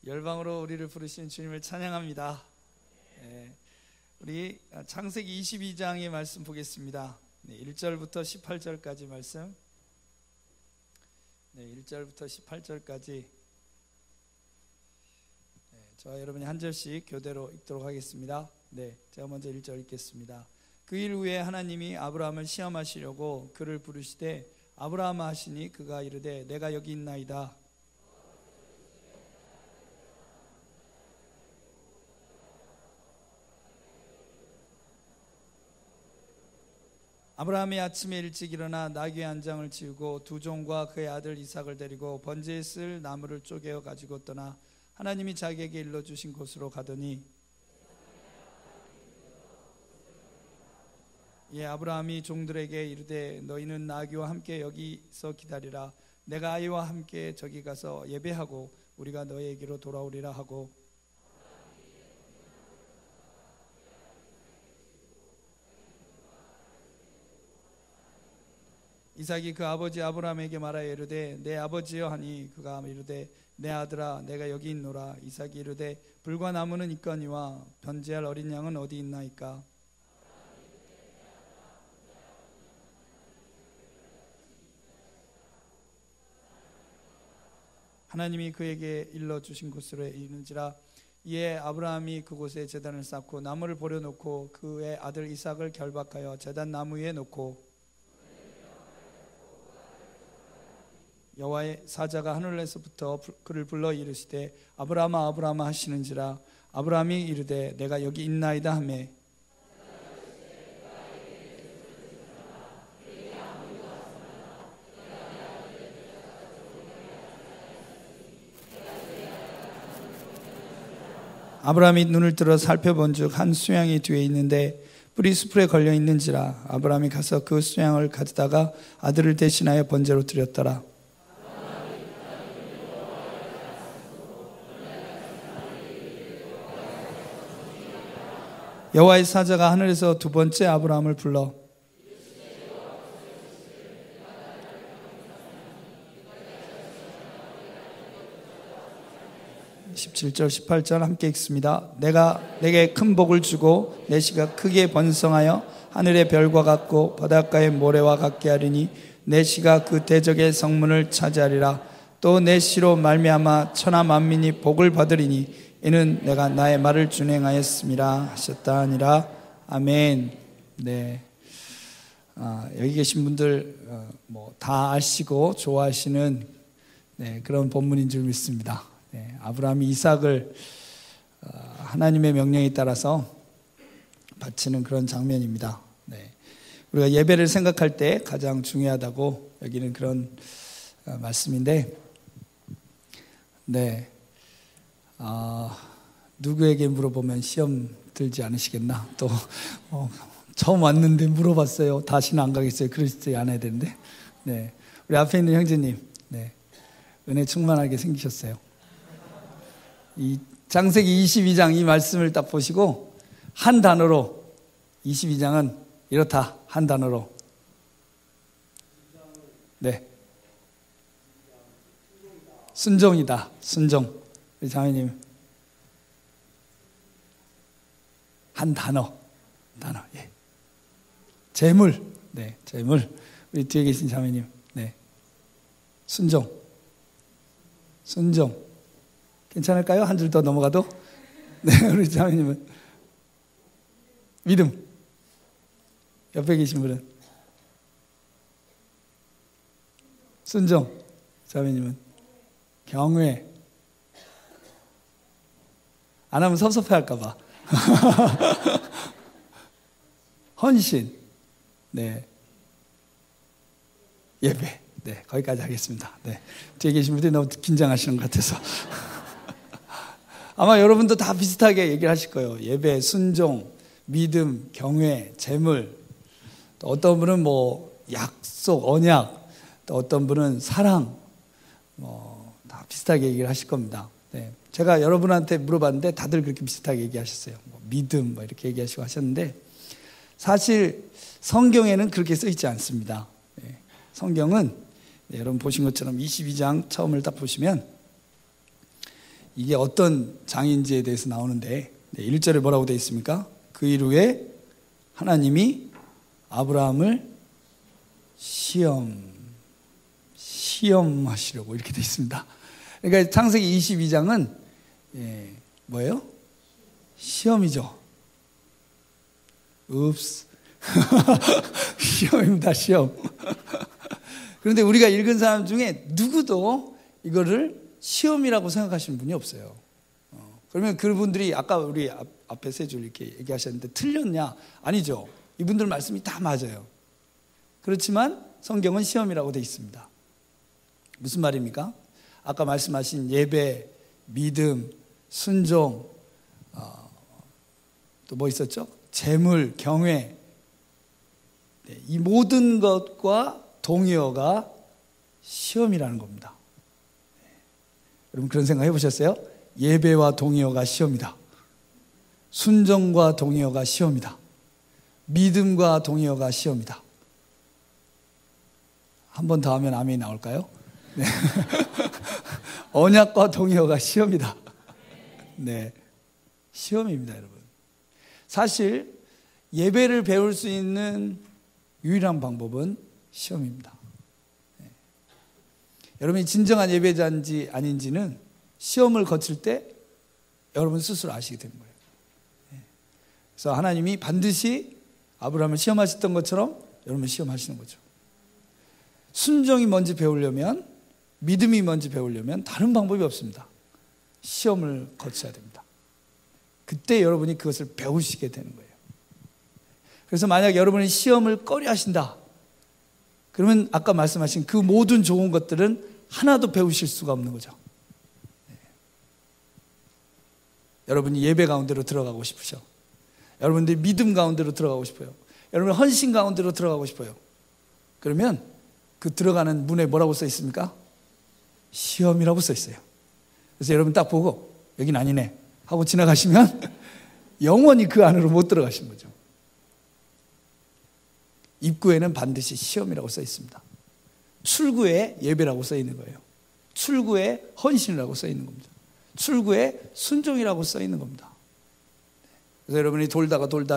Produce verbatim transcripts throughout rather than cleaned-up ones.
열방으로 우리를 부르신 주님을 찬양합니다. 네, 우리 창세기 이십이 장의 말씀 보겠습니다. 네, 일 절부터 십팔 절까지 말씀. 네, 일 절부터 십팔 절까지 네, 저와 여러분이 한 절씩 교대로 읽도록 하겠습니다. 네, 제가 먼저 일 절 읽겠습니다. 그 일 후에 하나님이 아브라함을 시험하시려고 그를 부르시되 아브라함아 하시니 그가 이르되 내가 여기 있나이다. 아브라함이 아침에 일찍 일어나 나귀의 안장을 지우고 두 종과 그의 아들 이삭을 데리고 번제에 쓸 나무를 쪼개어 가지고 떠나 하나님이 자기에게 일러주신 곳으로 가더니 예, 아브라함이 종들에게 이르되 너희는 나귀와 함께 여기서 기다리라. 내가 아이와 함께 저기 가서 예배하고 우리가 너희에게로 돌아오리라 하고 이삭이 그 아버지 아브라함에게 말하여 이르되 내 아버지여 하니 그가 이르되 내 아들아 내가 여기 있노라. 이삭이 이르되 불과 나무는 있거니와 번제할 어린 양은 어디 있나이까. 하나님이 그에게 일러주신 곳으로 이르는지라. 이에 아브라함이 그곳에 제단을 쌓고 나무를 버려놓고 그의 아들 이삭을 결박하여 제단 나무 위에 놓고 여호와의 사자가 하늘에서부터 그를 불러 이르시되 아브라함아 아브라함아 하시는지라. 아브라함이 이르되 내가 여기 있나이다 하매 아브라함이 눈을 들어 살펴본즉 한 수양이 뒤에 있는데 뿔이 수풀에 걸려 있는지라. 아브라함이 가서 그 수양을 가져다가 아들을 대신하여 번제로 드렸더라. 여호와의 사자가 하늘에서 두 번째 아브라함을 불러 십칠 절 십팔 절 함께 읽습니다. 내가 내게 큰 복을 주고 내 씨가 크게 번성하여 하늘의 별과 같고 바닷가의 모래와 같게 하리니 내 씨가 그 대적의 성문을 차지하리라. 또 내 씨로 말미암아 천하 만민이 복을 받으리니 이는 내가 나의 말을 준행하였음이라 하셨다 하니라. 아멘. 네, 아, 여기 계신 분들 어, 뭐 다 아시고 좋아하시는 네, 그런 본문인 줄 믿습니다. 네, 아브라함이 이삭을 어, 하나님의 명령에 따라서 바치는 그런 장면입니다. 네, 우리가 예배를 생각할 때 가장 중요하다고 여기는 그런 어, 말씀인데, 네. 아, 누구에게 물어보면 시험 들지 않으시겠나? 또 어, 처음 왔는데 물어봤어요. 다시는 안 가겠어요. 그러지 않아야 되는데. 네, 우리 앞에 있는 형제님, 네, 은혜 충만하게 생기셨어요. 이 창세기 이십이 장 이 말씀을 딱 보시고 한 단어로 이십이 장은 이렇다. 한 단어로. 네, 순종이다. 순종. 우리 자매님 한 단어 단어 예 재물. 네, 재물. 우리 뒤에 계신 자매님 네 순종 순종 괜찮을까요? 한 줄 더 넘어가도. 네, 우리 자매님은 믿음. 옆에 계신 분은 순종. 자매님은 경외. 안 하면 섭섭해 할까봐. 헌신. 네. 예배. 네. 거기까지 하겠습니다. 네. 뒤에 계신 분들이 너무 긴장하시는 것 같아서. 아마 여러분도 다 비슷하게 얘기를 하실 거예요. 예배, 순종, 믿음, 경외, 재물. 또 어떤 분은 뭐 약속, 언약. 또 어떤 분은 사랑. 뭐 다 비슷하게 얘기를 하실 겁니다. 네. 제가 여러분한테 물어봤는데 다들 그렇게 비슷하게 얘기하셨어요. 뭐 믿음 뭐 이렇게 얘기하시고 하셨는데 사실 성경에는 그렇게 써 있지 않습니다. 네. 성경은 네, 여러분 보신 것처럼 이십이 장 처음을 딱 보시면 이게 어떤 장인지에 대해서 나오는데 네, 일 절에 뭐라고 되어 있습니까? 그 이후에 하나님이 아브라함을 시험, 시험하시려고 이렇게 되어 있습니다. 그러니까 창세기 이십이 장은 예, 뭐예요? 시험이죠. 읍스. 시험입니다, 시험. 그런데 우리가 읽은 사람 중에 누구도 이거를 시험이라고 생각하시는 분이 없어요. 어, 그러면 그분들이 아까 우리 앞, 앞에 세 줄 이렇게 얘기하셨는데 틀렸냐? 아니죠. 이분들 말씀이 다 맞아요. 그렇지만 성경은 시험이라고 되어 있습니다. 무슨 말입니까? 아까 말씀하신 예배, 믿음, 순종, 어, 또 뭐 있었죠? 재물, 경외, 네, 이 모든 것과 동의어가 시험이라는 겁니다. 네. 여러분 그런 생각 해보셨어요? 예배와 동의어가 시험이다. 순종과 동의어가 시험이다. 믿음과 동의어가 시험이다. 한 번 더 하면 아멘이 나올까요? 네. 언약과 동의어가 시험이다. 네, 시험입니다, 여러분. 사실 예배를 배울 수 있는 유일한 방법은 시험입니다. 네. 여러분이 진정한 예배자인지 아닌지는 시험을 거칠 때 여러분 스스로 아시게 되는 거예요. 네. 그래서 하나님이 반드시 아브라함을 시험하셨던 것처럼 여러분을 시험하시는 거죠. 순종이 뭔지 배우려면, 믿음이 뭔지 배우려면 다른 방법이 없습니다. 시험을 거쳐야 됩니다. 그때 여러분이 그것을 배우시게 되는 거예요. 그래서 만약 여러분이 시험을 꺼려 하신다, 그러면 아까 말씀하신 그 모든 좋은 것들은 하나도 배우실 수가 없는 거죠. 네. 여러분이 예배 가운데로 들어가고 싶으셔. 여러분들이 믿음 가운데로 들어가고 싶어요. 여러분 헌신 가운데로 들어가고 싶어요. 그러면 그 들어가는 문에 뭐라고 써 있습니까? 시험이라고 써 있어요. 그래서 여러분 딱 보고 여긴 아니네 하고 지나가시면 영원히 그 안으로 못 들어가신 거죠. 입구에는 반드시 시험이라고 써 있습니다. 출구에 예배라고 써 있는 거예요. 출구에 헌신이라고 써 있는 겁니다. 출구에 순종이라고 써 있는 겁니다. 그래서 여러분이 돌다가 돌다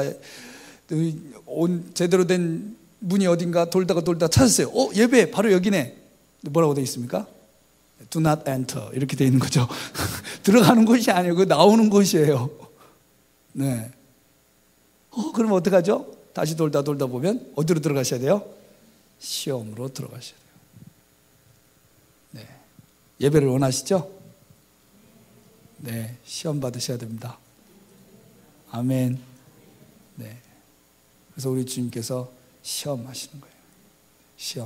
온 제대로 된 문이 어딘가 돌다가 돌다 찾았어요. 어, 예배 바로 여기네. 뭐라고 되어 있습니까? Do not enter 이렇게 되어 있는 거죠. 들어가는 곳이 아니고 나오는 곳이에요. 네. 어, 그럼 어떡하죠? 다시 돌다 돌다 보면 어디로 들어가셔야 돼요? 시험으로 들어가셔야 돼요. 네. 예배를 원하시죠? 네. 시험 받으셔야 됩니다. 아멘. 네. 그래서 우리 주님께서 시험하시는 거예요. 시험.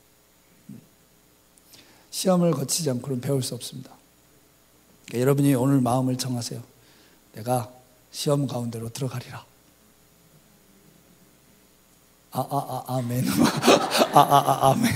시험을 거치지 않고는 배울 수 없습니다. 그러니까 여러분이 오늘 마음을 정하세요. 내가 시험 가운데로 들어가리라. 아, 아, 아, 아멘. 아, 아, 아, 아멘.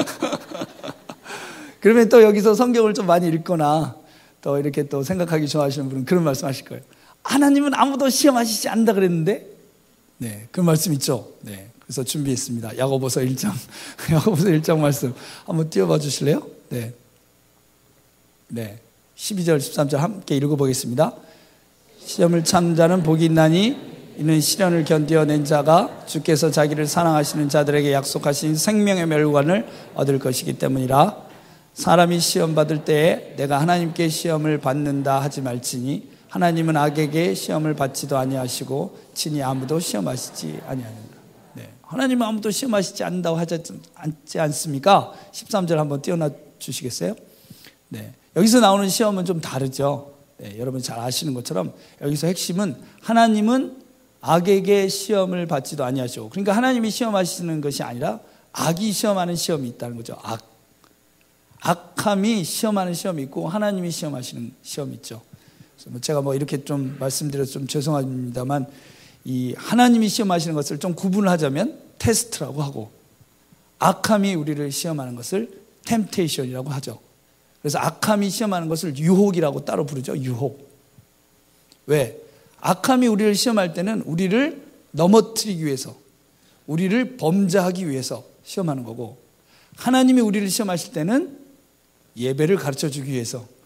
그러면 또 여기서 성경을 좀 많이 읽거나 또 이렇게 또 생각하기 좋아하시는 분은 그런 말씀 하실 거예요. 하나님은 아무도 시험하시지 않는다 그랬는데? 네, 그 말씀 있죠? 네. 그래서 준비했습니다. 야고보서 일 장. 야고보서 일 장 말씀 한번 띄워봐 주실래요? 네. 네. 십이 절, 십삼 절 함께 읽어보겠습니다. 시험을 참 자는 복이 있나니 이는 시련을 견디어낸 자가 주께서 자기를 사랑하시는 자들에게 약속하신 생명의 멸관을 얻을 것이기 때문이라. 사람이 시험 받을 때에 내가 하나님께 시험을 받는다 하지 말지니 하나님은 악에게 시험을 받지도 아니하시고 친히 아무도 시험하시지 아니하는다. 네. 하나님은 아무도 시험하시지 않는다고 하지 않지 않습니까? 십삼 절 한번 띄워놔 주시겠어요? 네. 여기서 나오는 시험은 좀 다르죠. 네. 여러분 잘 아시는 것처럼 여기서 핵심은 하나님은 악에게 시험을 받지도 아니하시고, 그러니까 하나님이 시험하시는 것이 아니라 악이 시험하는 시험이 있다는 거죠. 악. 악함이 시험하는 시험이 있고 하나님이 시험하시는 시험이 있죠. 그래서 제가 뭐 이렇게 좀 말씀드려서 좀 죄송합니다만 이 하나님이 시험하시는 것을 좀 구분을 하자면 테스트라고 하고, 악함이 우리를 시험하는 것을 템테이션이라고 하죠. 그래서 악함이 시험하는 것을 유혹이라고 따로 부르죠. 유혹. 왜? 악함이 우리를 시험할 때는 우리를 넘어뜨리기 위해서, 우리를 범죄하기 위해서 시험하는 거고, 하나님이 우리를 시험하실 때는 예배를 가르쳐주기 위해서,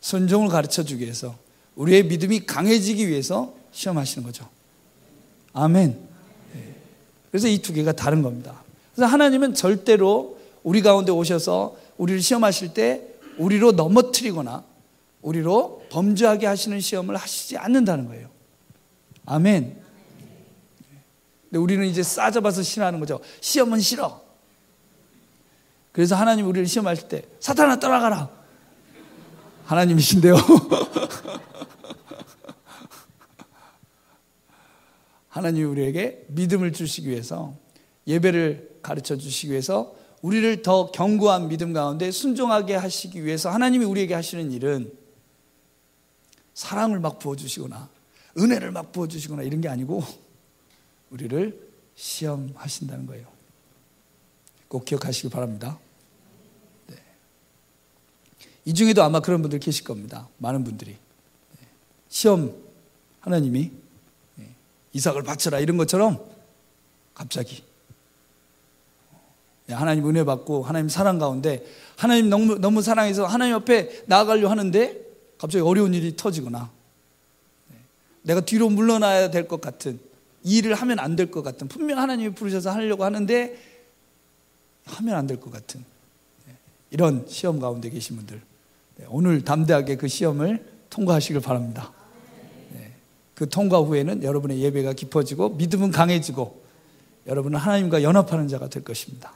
순종을 가르쳐주기 위해서, 우리의 믿음이 강해지기 위해서 시험하시는 거죠. 아멘. 그래서 이 두 개가 다른 겁니다. 그래서 하나님은 절대로 우리 가운데 오셔서 우리를 시험하실 때 우리로 넘어뜨리거나 우리로 범죄하게 하시는 시험을 하시지 않는다는 거예요. 아멘. 근데 우리는 이제 싸잡아서 싫어하는 거죠. 시험은 싫어. 그래서 하나님 우리를 시험하실 때 사탄아 떠나가라. 하나님이신데요. 하나님이 우리에게 믿음을 주시기 위해서, 예배를 가르쳐 주시기 위해서, 우리를 더 견고한 믿음 가운데 순종하게 하시기 위해서 하나님이 우리에게 하시는 일은 사랑을 막 부어주시거나 은혜를 막 부어주시거나 이런 게 아니고 우리를 시험하신다는 거예요. 꼭 기억하시기 바랍니다. 네. 이 중에도 아마 그런 분들 계실 겁니다. 많은 분들이. 네. 시험, 하나님이 네. 이삭을 바쳐라 이런 것처럼 갑자기 하나님 은혜 받고 하나님 사랑 가운데 하나님 너무, 너무 사랑해서 하나님 옆에 나아가려고 하는데 갑자기 어려운 일이 터지거나 내가 뒤로 물러나야 될 것 같은, 이 일을 하면 안 될 것 같은, 분명 하나님이 부르셔서 하려고 하는데 하면 안 될 것 같은 이런 시험 가운데 계신 분들, 오늘 담대하게 그 시험을 통과하시길 바랍니다. 그 통과 후에는 여러분의 예배가 깊어지고 믿음은 강해지고 여러분은 하나님과 연합하는 자가 될 것입니다.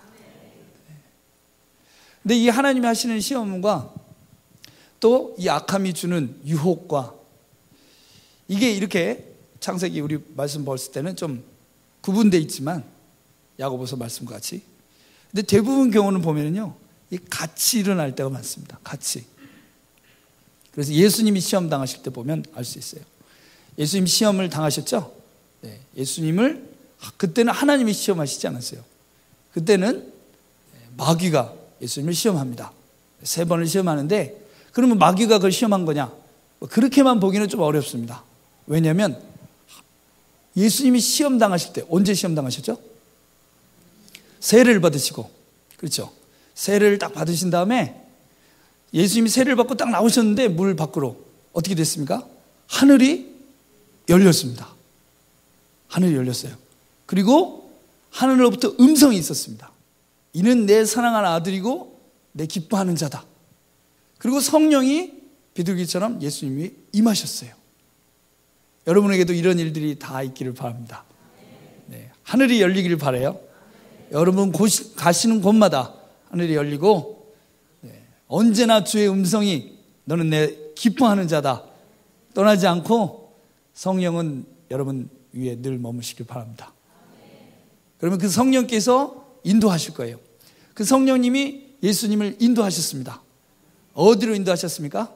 근데 이 하나님이 하시는 시험과 또 이 악함이 주는 유혹과 이게 이렇게 창세기 우리 말씀 봤을 때는 좀 구분되어 있지만 야고보서 말씀과 같이, 근데 대부분 경우는 보면은요 이 같이 일어날 때가 많습니다. 같이. 그래서 예수님이 시험 당하실 때 보면 알 수 있어요. 예수님 시험을 당하셨죠? 네, 예수님을 그때는 하나님이 시험하시지 않았어요. 그때는 마귀가 예수님을 시험합니다. 세 번을 시험하는데, 그러면 마귀가 그걸 시험한 거냐? 그렇게만 보기는 좀 어렵습니다. 왜냐하면 예수님이 시험 당하실 때 언제 시험 당하셨죠? 세례를 받으시고, 그렇죠? 세례를 딱 받으신 다음에 예수님이 세례를 받고 딱 나오셨는데 물 밖으로 어떻게 됐습니까? 하늘이 열렸습니다. 하늘이 열렸어요. 그리고 하늘로부터 음성이 있었습니다. 이는 내 사랑하는 아들이고 내 기뻐하는 자다. 그리고 성령이 비둘기처럼 예수님이 임하셨어요. 여러분에게도 이런 일들이 다 있기를 바랍니다. 네, 하늘이 열리기를 바라요. 여러분 고시, 가시는 곳마다 하늘이 열리고 네, 언제나 주의 음성이 너는 내 기뻐하는 자다. 떠나지 않고 성령은 여러분 위에 늘 머무시길 바랍니다. 그러면 그 성령께서 인도하실 거예요. 그 성령님이 예수님을 인도하셨습니다. 어디로 인도하셨습니까?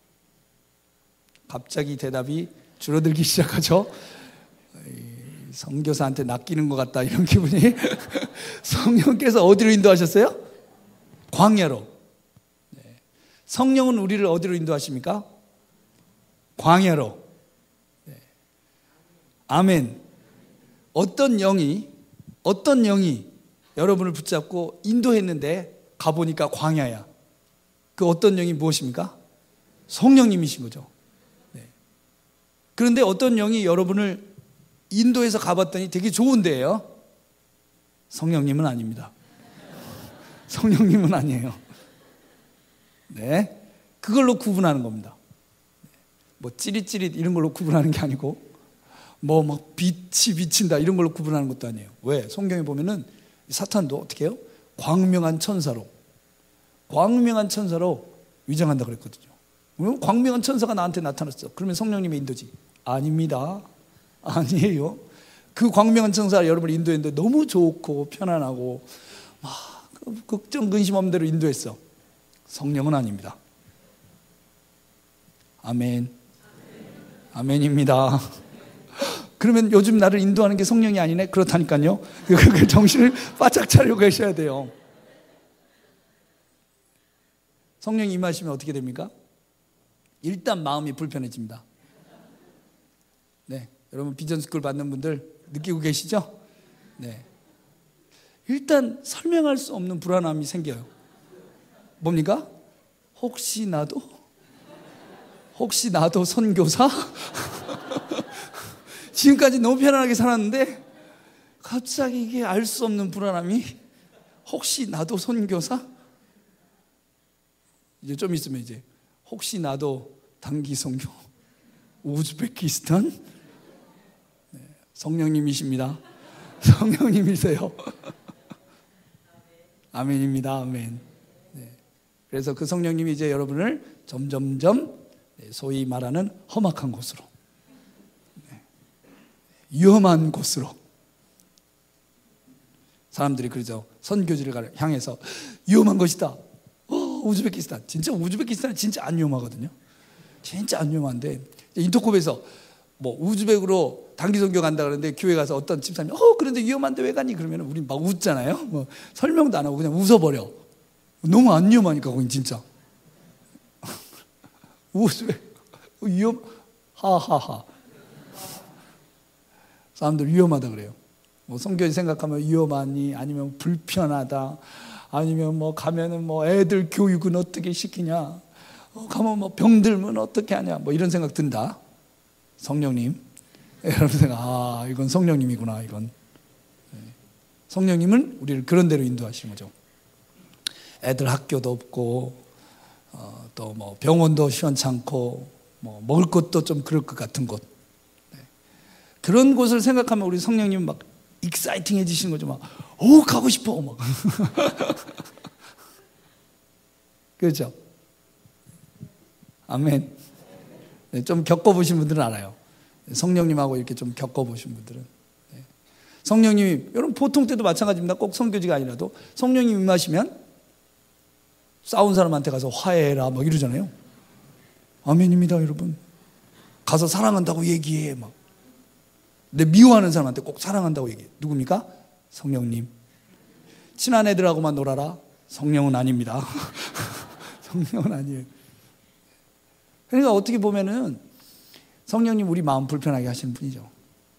갑자기 대답이 줄어들기 시작하죠. 선교사한테 낚이는 것 같다 이런 기분이. 성령께서 어디로 인도하셨어요? 광야로. 네. 성령은 우리를 어디로 인도하십니까? 광야로. 네. 아멘. 어떤 영이 어떤 영이 여러분을 붙잡고 인도했는데 가보니까 광야야. 그 어떤 영이 무엇입니까? 성령님이신 거죠. 네. 그런데 어떤 영이 여러분을 인도해서 가봤더니 되게 좋은 데예요. 성령님은 아닙니다. 성령님은 아니에요. 네, 그걸로 구분하는 겁니다. 뭐 찌릿찌릿 이런 걸로 구분하는 게 아니고 뭐 막 빛이 비친다 이런 걸로 구분하는 것도 아니에요. 왜? 성경에 보면은 사탄도 어떻게 해요? 광명한 천사로 광명한 천사로 위장한다 그랬거든요. 광명한 천사가 나한테 나타났어. 그러면 성령님의 인도지? 아닙니다. 아니에요. 그 광명한 천사가 여러분을 인도했는데 너무 좋고 편안하고 막 걱정 근심 없는 대로 인도했어. 성령은 아닙니다. 아멘. 아멘입니다. 그러면 요즘 나를 인도하는 게 성령이 아니네? 그렇다니까요. 그 정신을 바짝 차리고 계셔야 돼요. 성령이 임하시면 어떻게 됩니까? 일단 마음이 불편해집니다. 네, 여러분 비전스쿨 받는 분들 느끼고 계시죠? 네, 일단 설명할 수 없는 불안함이 생겨요. 뭡니까? 혹시 나도? 혹시 나도 선교사? 지금까지 너무 편안하게 살았는데 갑자기 이게 알 수 없는 불안함이, 혹시 나도 선교사? 이제 좀 있으면 이제 혹시 나도 단기 선교? 우즈베키스탄? 네, 성령님이십니다. 성령님이세요. 아멘입니다. 아멘. 네. 그래서 그 성령님이 이제 여러분을 점점점 소위 말하는 험악한 곳으로, 네, 위험한 곳으로, 사람들이 그러죠. 선교지를 향해서 위험한 것이다. 어, 우즈베키스탄. 진짜 우즈베키스탄은 진짜 안 위험하거든요. 진짜 안 위험한데 인터콥에서 뭐 우즈벡으로 단기 선교 간다 그러는데 교회 가서 어떤 집사님이 어 그런데 위험한데 왜 가니? 그러면 우리 막 웃잖아요. 뭐 설명도 안 하고 그냥 웃어버려. 너무 안 위험하니까 거긴 진짜. 우즈벡 위험 하하하. 사람들 위험하다 그래요. 뭐 성교지 생각하면 위험하니, 아니면 불편하다, 아니면 뭐 가면은 뭐 애들 교육은 어떻게 시키냐, 어, 가면 뭐 병들면 어떻게 하냐, 뭐 이런 생각 든다. 성령님, 여러분 생각, 아 이건 성령님이구나. 이건 성령님은 우리를 그런 데로 인도하시는 거죠. 애들 학교도 없고 어, 또 뭐 병원도 시원찮고 뭐 먹을 것도 좀 그럴 것 같은 곳, 네. 그런 곳을 생각하면 우리 성령님 막 익사이팅해지시는 거죠. 막, 오 가고 싶어 막. 그렇죠? 아멘. 네, 좀 겪어보신 분들은 알아요. 성령님하고 이렇게 좀 겪어보신 분들은. 네. 성령님이, 여러분 보통 때도 마찬가지입니다. 꼭 선교지가 아니라도 성령님이 임하시면 싸운 사람한테 가서 화해해라 막 이러잖아요. 아멘입니다, 여러분. 가서 사랑한다고 얘기해 막. 근데 미워하는 사람한테 꼭 사랑한다고 얘기해. 누굽니까? 성령님. 친한 애들하고만 놀아라. 성령은 아닙니다. 성령은 아니에요. 그러니까 어떻게 보면은 성령님 우리 마음 불편하게 하시는 분이죠.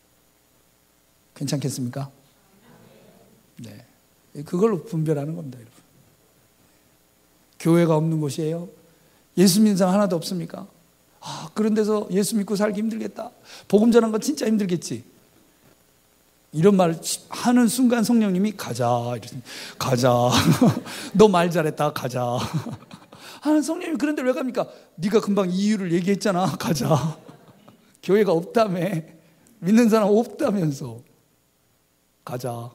괜찮겠습니까? 네. 그걸로 분별하는 겁니다, 여러분. 교회가 없는 곳이에요. 예수 믿는 사람 하나도 없습니까? 아, 그런 데서 예수 믿고 살기 힘들겠다. 복음 전하는 건 진짜 힘들겠지. 이런 말 하는 순간 성령님이 가자 이러십니다. 가자. 너 말 잘했다. 가자. 아, 성령님이 그런 데를 왜 갑니까? 네가 금방 이유를 얘기했잖아. 가자. 교회가 없다며. 믿는 사람 없다면서. 가자.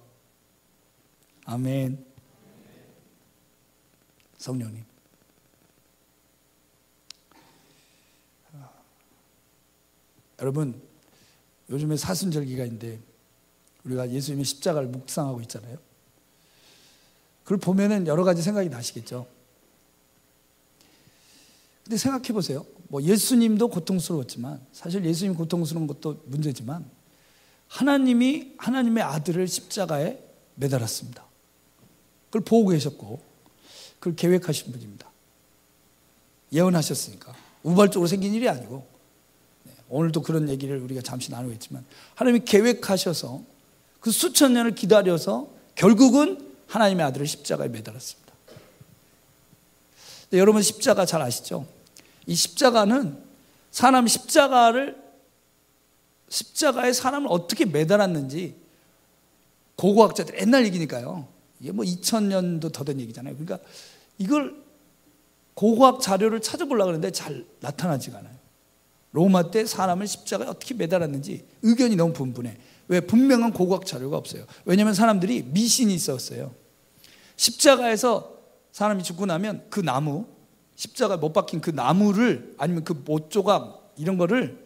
아멘. 성령님. 여러분, 요즘에 사순절기가 있는데 우리가 예수님의 십자가를 묵상하고 있잖아요. 그걸 보면은 여러 가지 생각이 나시겠죠. 근데 생각해 보세요. 뭐 예수님도 고통스러웠지만, 사실 예수님 고통스러운 것도 문제지만, 하나님이 하나님의 아들을 십자가에 매달았습니다. 그걸 보고 계셨고 그걸 계획하신 분입니다. 예언하셨으니까. 우발적으로 생긴 일이 아니고, 오늘도 그런 얘기를 우리가 잠시 나누겠지만, 하나님이 계획하셔서 그 수천 년을 기다려서 결국은 하나님의 아들을 십자가에 매달았습니다. 여러분 십자가 잘 아시죠? 이 십자가는 사람 십자가를 십자가에 사람을 어떻게 매달았는지 고고학자들, 옛날 얘기니까요. 이게 뭐 이천 년도 더 된 얘기잖아요. 그러니까 이걸 고고학 자료를 찾아보려고 하는데 잘 나타나지가 않아요. 로마 때 사람을 십자가에 어떻게 매달았는지 의견이 너무 분분해. 왜? 분명한 고고학 자료가 없어요. 왜냐하면 사람들이 미신이 있었어요. 십자가에서 사람이 죽고 나면 그 나무, 십자가에 못 박힌 그 나무를, 아니면 그 못조각 이런 거를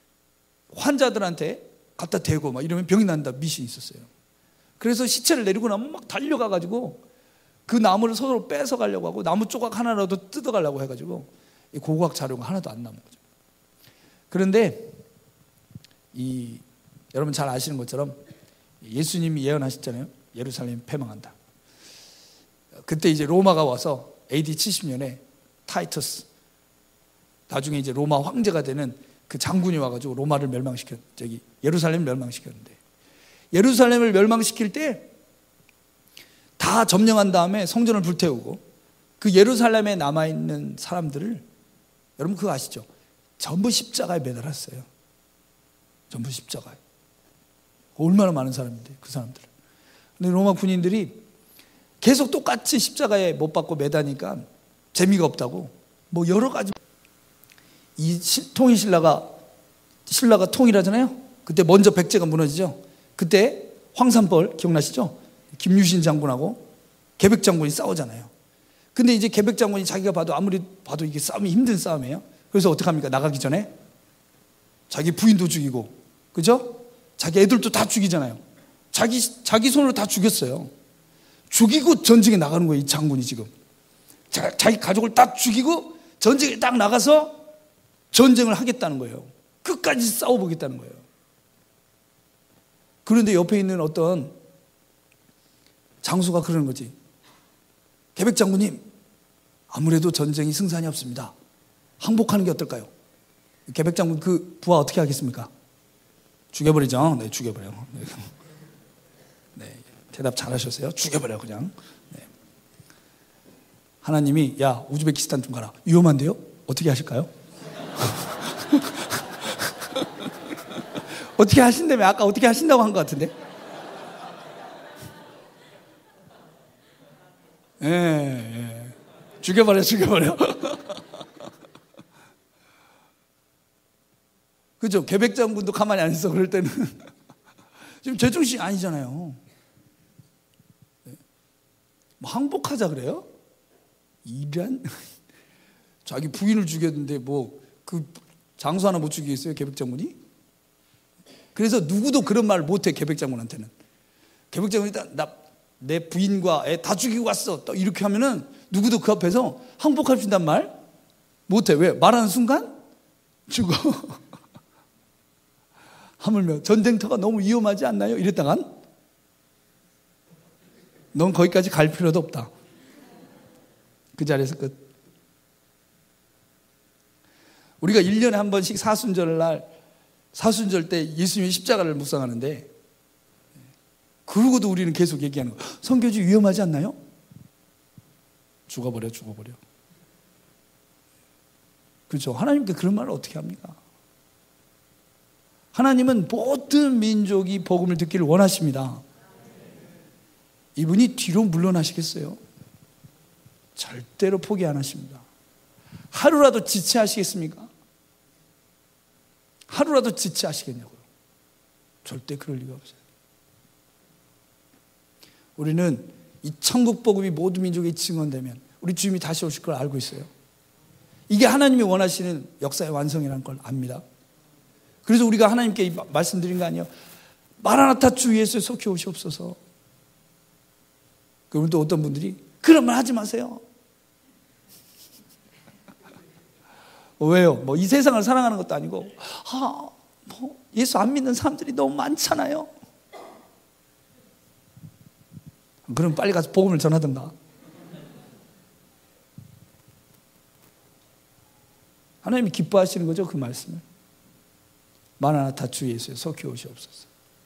환자들한테 갖다 대고 막 이러면 병이 난다 미신이 있었어요. 그래서 시체를 내리고 나면 막 달려가가지고 그 나무를 서로 뺏어가려고 하고 나무 조각 하나라도 뜯어가려고 해가지고 이 고고학 자료가 하나도 안 남은 거죠. 그런데 이 여러분 잘 아시는 것처럼 예수님이 예언하셨잖아요. 예루살렘이 패망한다. 그때 이제 로마가 와서 에이디 칠십 년에 타이터스, 나중에 이제 로마 황제가 되는 그 장군이 와가지고 로마를 멸망시켰, 저기 예루살렘을 멸망시켰는데, 예루살렘을 멸망시킬 때 다 점령한 다음에 성전을 불태우고 그 예루살렘에 남아있는 사람들을, 여러분 그거 아시죠? 전부 십자가에 매달았어요. 전부 십자가에. 얼마나 많은 사람인데, 그 사람들은. 근데 로마 군인들이 계속 똑같이 십자가에 못 박고 매다니까 재미가 없다고 뭐 여러 가지. 이 통일 신라가 신라가 통일하잖아요. 그때 먼저 백제가 무너지죠. 그때 황산벌 기억나시죠? 김유신 장군하고 계백 장군이 싸우잖아요. 근데 이제 계백 장군이 자기가 봐도 아무리 봐도 이게 싸움이 힘든 싸움이에요. 그래서 어떡합니까? 나가기 전에 자기 부인도 죽이고, 그죠? 자기 애들도 다 죽이잖아요. 자기 자기 손으로 다 죽였어요. 죽이고 전쟁에 나가는 거예요. 이 장군이 지금 자, 자기 가족을 딱 죽이고 전쟁에 딱 나가서 전쟁을 하겠다는 거예요. 끝까지 싸워보겠다는 거예요. 그런데 옆에 있는 어떤 장수가 그러는 거지. 계백 장군님, 아무래도 전쟁이 승산이 없습니다. 항복하는 게 어떨까요? 계백 장군 그 부하 어떻게 하겠습니까? 죽여버리죠. 네, 죽여버려. 네. 네, 대답 잘하셨어요. 죽여버려 그냥. 네. 하나님이 야 우즈베키스탄 좀 가라. 위험한데요? 어떻게 하실까요? 어떻게 하신다며? 아까 어떻게 하신다고 한 것 같은데? 예, 예. 죽여버려, 죽여버려. 그죠? 계백 장군도 가만히 안 있어, 그럴 때는. 지금 제정신이 아니잖아요. 네. 뭐 항복하자 그래요? 이란? 자기 부인을 죽였는데 뭐 그 장수 하나 못 죽이겠어요, 계백 장군이? 그래서 누구도 그런 말을 못해, 계백 장군한테는. 계백 장군이 나 내 부인과 애 다 죽이고 왔어, 또 이렇게 하면은 누구도 그 앞에서 항복할 수 있단 말 못해. 왜? 말하는 순간 죽어. 하물며 전쟁터가 너무 위험하지 않나요? 이랬다간 넌 거기까지 갈 필요도 없다. 그 자리에서 끝. 우리가 일 년에 한 번씩 사순절 날, 사순절 때 예수님이 십자가를 묵상하는데, 그러고도 우리는 계속 얘기하는 거예요. 선교지 위험하지 않나요? 죽어버려, 죽어버려. 그렇죠. 하나님께 그런 말을 어떻게 합니까? 하나님은 모든 민족이 복음을 듣기를 원하십니다. 이분이 뒤로 물러나시겠어요? 절대로 포기 안 하십니다. 하루라도 지체하시겠습니까? 하루라도 지체하시겠냐고요? 절대 그럴 리가 없어요. 우리는 이 천국 복음이 모든 민족에 증언되면 우리 주님이 다시 오실 걸 알고 있어요. 이게 하나님이 원하시는 역사의 완성이라는 걸 압니다. 그래서 우리가 하나님께 말씀드린 거 아니에요? 마라나타 주 예수에 속히 오시옵소서. 그러면 또 어떤 분들이 그런 말 하지 마세요. 왜요? 뭐 이 세상을 사랑하는 것도 아니고, 아, 뭐 예수 안 믿는 사람들이 너무 많잖아요. 그럼 빨리 가서 복음을 전하든가. 하나님이 기뻐하시는 거죠, 그 말씀을. 마라나타 주 예수에 속히 오시옵소서.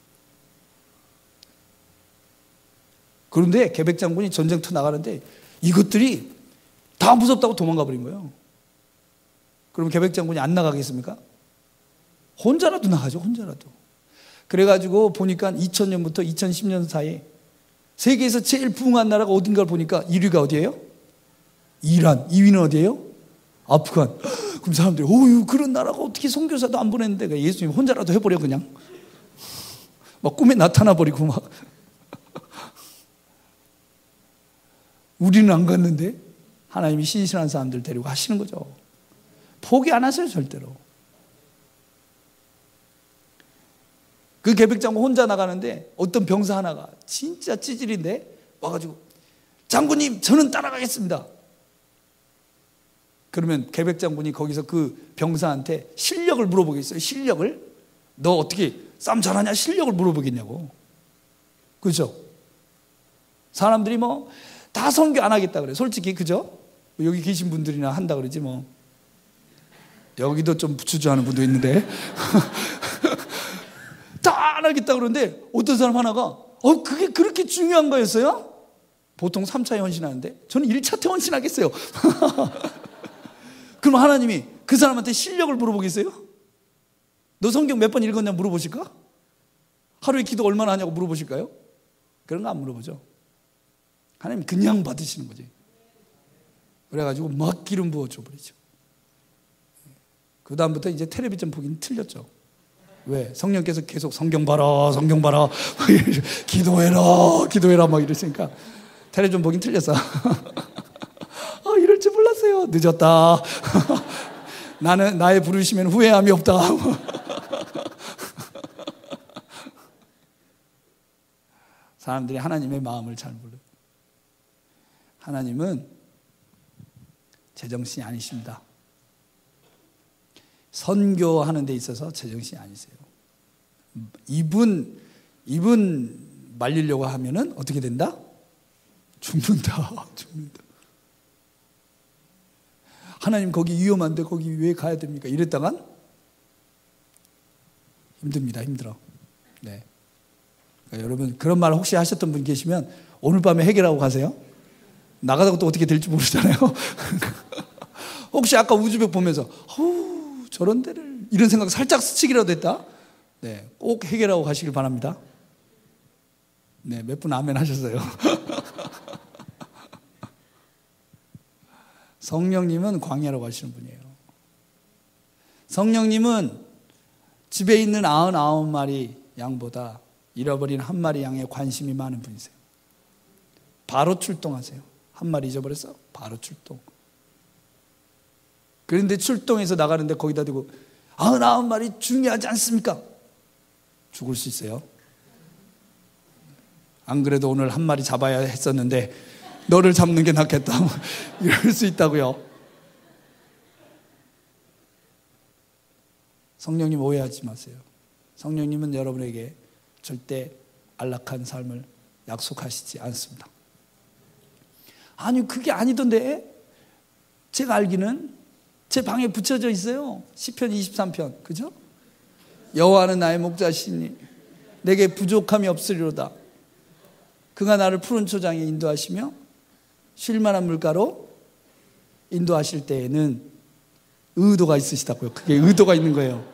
그런데 계백 장군이 전쟁터 나가는데 이것들이 다 무섭다고 도망가 버린 거예요. 그럼 계백 장군이 안 나가겠습니까? 혼자라도 나가죠, 혼자라도. 그래가지고 보니까 이천 년부터 이천십 년 사이에 세계에서 제일 부흥한 나라가 어딘가를 보니까 일 위가 어디예요? 이란. 이 위는 어디예요? 아프간. 그럼 사람들이 어휴, 그런 나라가 어떻게 선교사도 안 보냈는데 예수님 혼자라도 해버려 그냥. 막 꿈에 나타나 버리고 막. 우리는 안 갔는데 하나님이 신실한 사람들 데리고 하시는 거죠. 포기 안 하세요, 절대로. 그 계백장군 혼자 나가는데 어떤 병사 하나가 진짜 찌질인데 와가지고 장군님 저는 따라가겠습니다. 그러면 계백장군이 거기서 그 병사한테 실력을 물어보겠어요. 실력을? 너 어떻게 싸움 잘하냐? 실력을 물어보겠냐고. 그죠? 사람들이 뭐 다 선교 안 하겠다 그래. 솔직히 그죠? 여기 계신 분들이나 한다 그러지 뭐. 여기도 좀 주저하는 분도 있는데 다 안 하겠다 그러는데 어떤 사람 하나가 어 그게 그렇게 중요한 거였어요? 보통 삼 차 헌신하는데 저는 일 차 때 헌신하겠어요. 그럼 하나님이 그 사람한테 실력을 물어보겠어요? 너 성경 몇 번 읽었냐 물어보실까? 하루에 기도 얼마나 하냐고 물어보실까요? 그런 거 안 물어보죠. 하나님 그냥 받으시는 거지. 그래가지고 막 기름 부어줘 버리죠. 그 다음부터 이제 텔레비전 보기는 틀렸죠. 왜? 성령께서 계속 성경 봐라, 성경 봐라, 기도해라, 기도해라 막 이러시니까 텔레비전 보긴 틀렸어. 아, 이럴 줄 몰랐어요. 늦었다. 나는 나의 부르심에는 후회함이 없다. 사람들이 하나님의 마음을 잘 몰라요. 하나님은 제정신이 아니십니다. 선교하는 데 있어서 제정신이 아니세요. 이분, 이분 말리려고 하면은 어떻게 된다? 죽는다. 죽는다. 하나님 거기 위험한데 거기 왜 가야 됩니까? 이랬다간 힘듭니다. 힘들어. 네. 그러니까 여러분 그런 말 혹시 하셨던 분 계시면 오늘 밤에 해결하고 가세요. 나가다가 또 어떻게 될지 모르잖아요. 혹시 아까 우즈벡 보면서 어우, 저런 데를 이런 생각 살짝 스치기라도 했다? 네, 꼭 해결하고 가시길 바랍니다. 네, 몇 분 아멘 하셨어요. 성령님은 광야로 가시는 분이에요. 성령님은 집에 있는 아흔아홉 마리 양보다 잃어버린 한 마리 양에 관심이 많은 분이세요. 바로 출동하세요. 한 마리 잊어버렸어? 바로 출동. 그런데 출동해서 나가는데 거기다 대고 아흔아홉 마리 중요하지 않습니까? 죽을 수 있어요. 안 그래도 오늘 한 마리 잡아야 했었는데 너를 잡는 게 낫겠다. 이럴 수 있다고요. 성령님 오해하지 마세요. 성령님은 여러분에게 절대 안락한 삶을 약속하시지 않습니다. 아니 그게 아니던데 제가 알기는 제 방에 붙여져 있어요. 시편 이십삼 편 그죠? 여호와는 나의 목자시니 내게 부족함이 없으리로다. 그가 나를 푸른 초장에 인도하시며 쉴 만한 물가로 인도하실 때에는 의도가 있으시다고요. 그게 의도가 있는 거예요.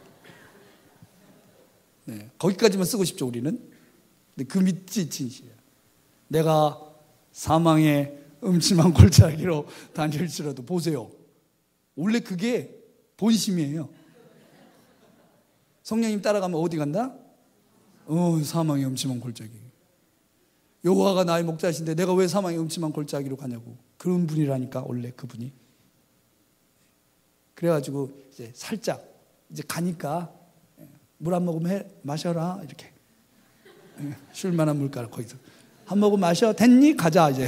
네, 거기까지만 쓰고 싶죠 우리는. 근데 그 밑이 진실이에요. 내가 사망의 음침한 골짜기로 다닐지라도 보세요. 원래 그게 본심이에요. 성령님 따라가면 어디 간다? 어, 사망의 음침한 골짜기. 여호와가 나의 목자신데 내가 왜 사망의 음침한 골짜기로 가냐고. 그런 분이라니까 원래 그분이. 그래가지고 이제 살짝 이제 가니까 물 한 모금 해 마셔라 이렇게. 쉴 만한 물가를 거기서 한 모금 마셔 됐니? 가자 이제.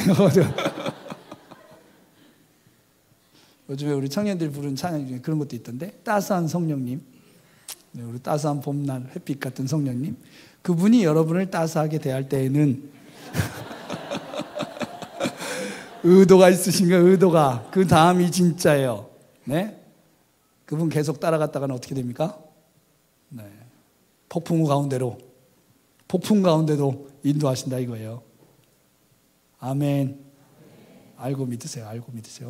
요즘에 우리 청년들이 부르는 찬양 중에 그런 것도 있던데 따스한 성령님, 네, 우리 따스한 봄날 햇빛 같은 성령님, 그분이 여러분을 따스하게 대할 때에는 의도가 있으신가? 의도가. 그 다음이 진짜예요. 네? 그분 계속 따라갔다가는 어떻게 됩니까? 네. 폭풍우 가운데로, 폭풍 가운데도 인도하신다 이거예요. 아멘. 알고 믿으세요. 알고 믿으세요.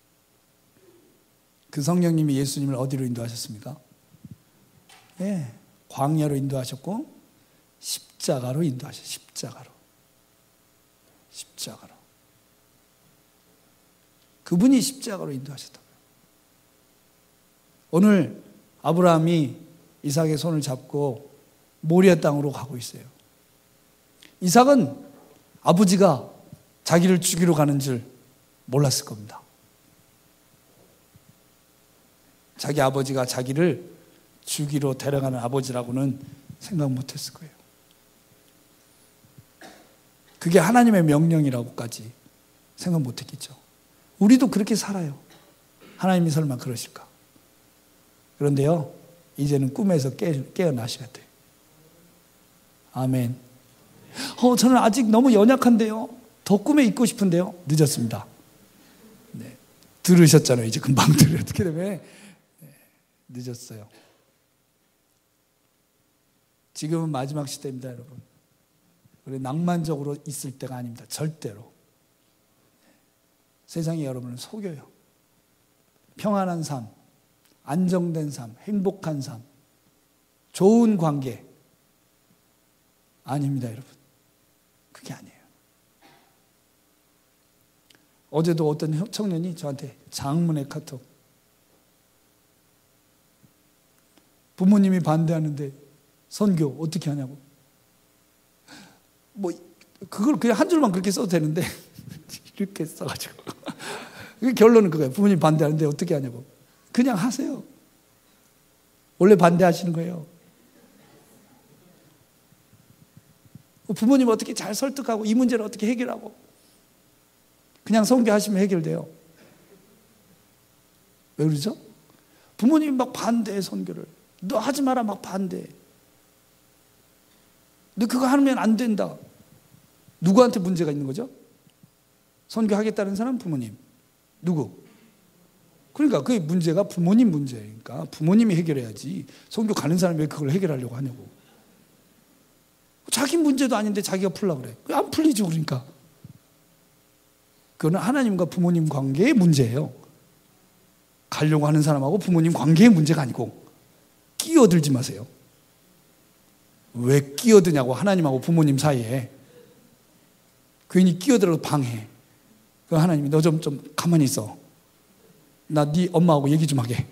그 성령님이 예수님을 어디로 인도하셨습니까? 예, 광야로 인도하셨고 십자가로 인도하셨어요. 십자가로. 십자가로. 그분이 십자가로 인도하셨다고요. 오늘 아브라함이 이삭의 손을 잡고 모리아 땅으로 가고 있어요. 이삭은 아버지가 자기를 죽이러 가는 줄 몰랐을 겁니다. 자기 아버지가 자기를 죽이러 데려가는 아버지라고는 생각 못했을 거예요. 그게 하나님의 명령이라고까지 생각 못했겠죠. 우리도 그렇게 살아요. 하나님이 설마 그러실까? 그런데요, 이제는 꿈에서 깨, 깨어나셔야 돼요. 아멘. 어, 저는 아직 너무 연약한데요. 더 꿈에 있고 싶은데요. 늦었습니다. 네. 들으셨잖아요. 이제 금방 들어요. 어떻게 되면 네. 늦었어요. 지금은 마지막 시대입니다, 여러분. 우리 낭만적으로 있을 때가 아닙니다. 절대로. 세상이 여러분을 속여요. 평안한 삶, 안정된 삶, 행복한 삶, 좋은 관계. 아닙니다, 여러분. 그게 아니에요. 어제도 어떤 청년이 저한테 장문의 카톡. 부모님이 반대하는데 선교 어떻게 하냐고. 뭐 그걸 그냥 한 줄만 그렇게 써도 되는데 이렇게 써가지고 결론은 그거예요. 부모님 반대하는데 어떻게 하냐고. 그냥 하세요. 원래 반대하시는 거예요. 부모님 어떻게 잘 설득하고 이 문제를 어떻게 해결하고 그냥 선교하시면 해결돼요. 왜 그러죠? 부모님이 막 반대해. 선교를 너 하지 마라 막 반대해. 너 그거 하면 안 된다. 누구한테 문제가 있는 거죠? 선교하겠다는 사람 부모님. 누구? 그러니까 그게 문제가 부모님 문제니까 부모님이 해결해야지. 선교 가는 사람이 왜 그걸 해결하려고 하냐고. 자기 문제도 아닌데 자기가 풀려고 그래. 안 풀리죠. 그러니까 그거는 하나님과 부모님 관계의 문제예요. 가려고 하는 사람하고 부모님 관계의 문제가 아니고. 끼어들지 마세요. 왜 끼어드냐고. 하나님하고 부모님 사이에 괜히 끼어들어도 방해. 그 하나님이 너 좀 좀 가만히 있어. 나 네 엄마하고 얘기 좀 하게.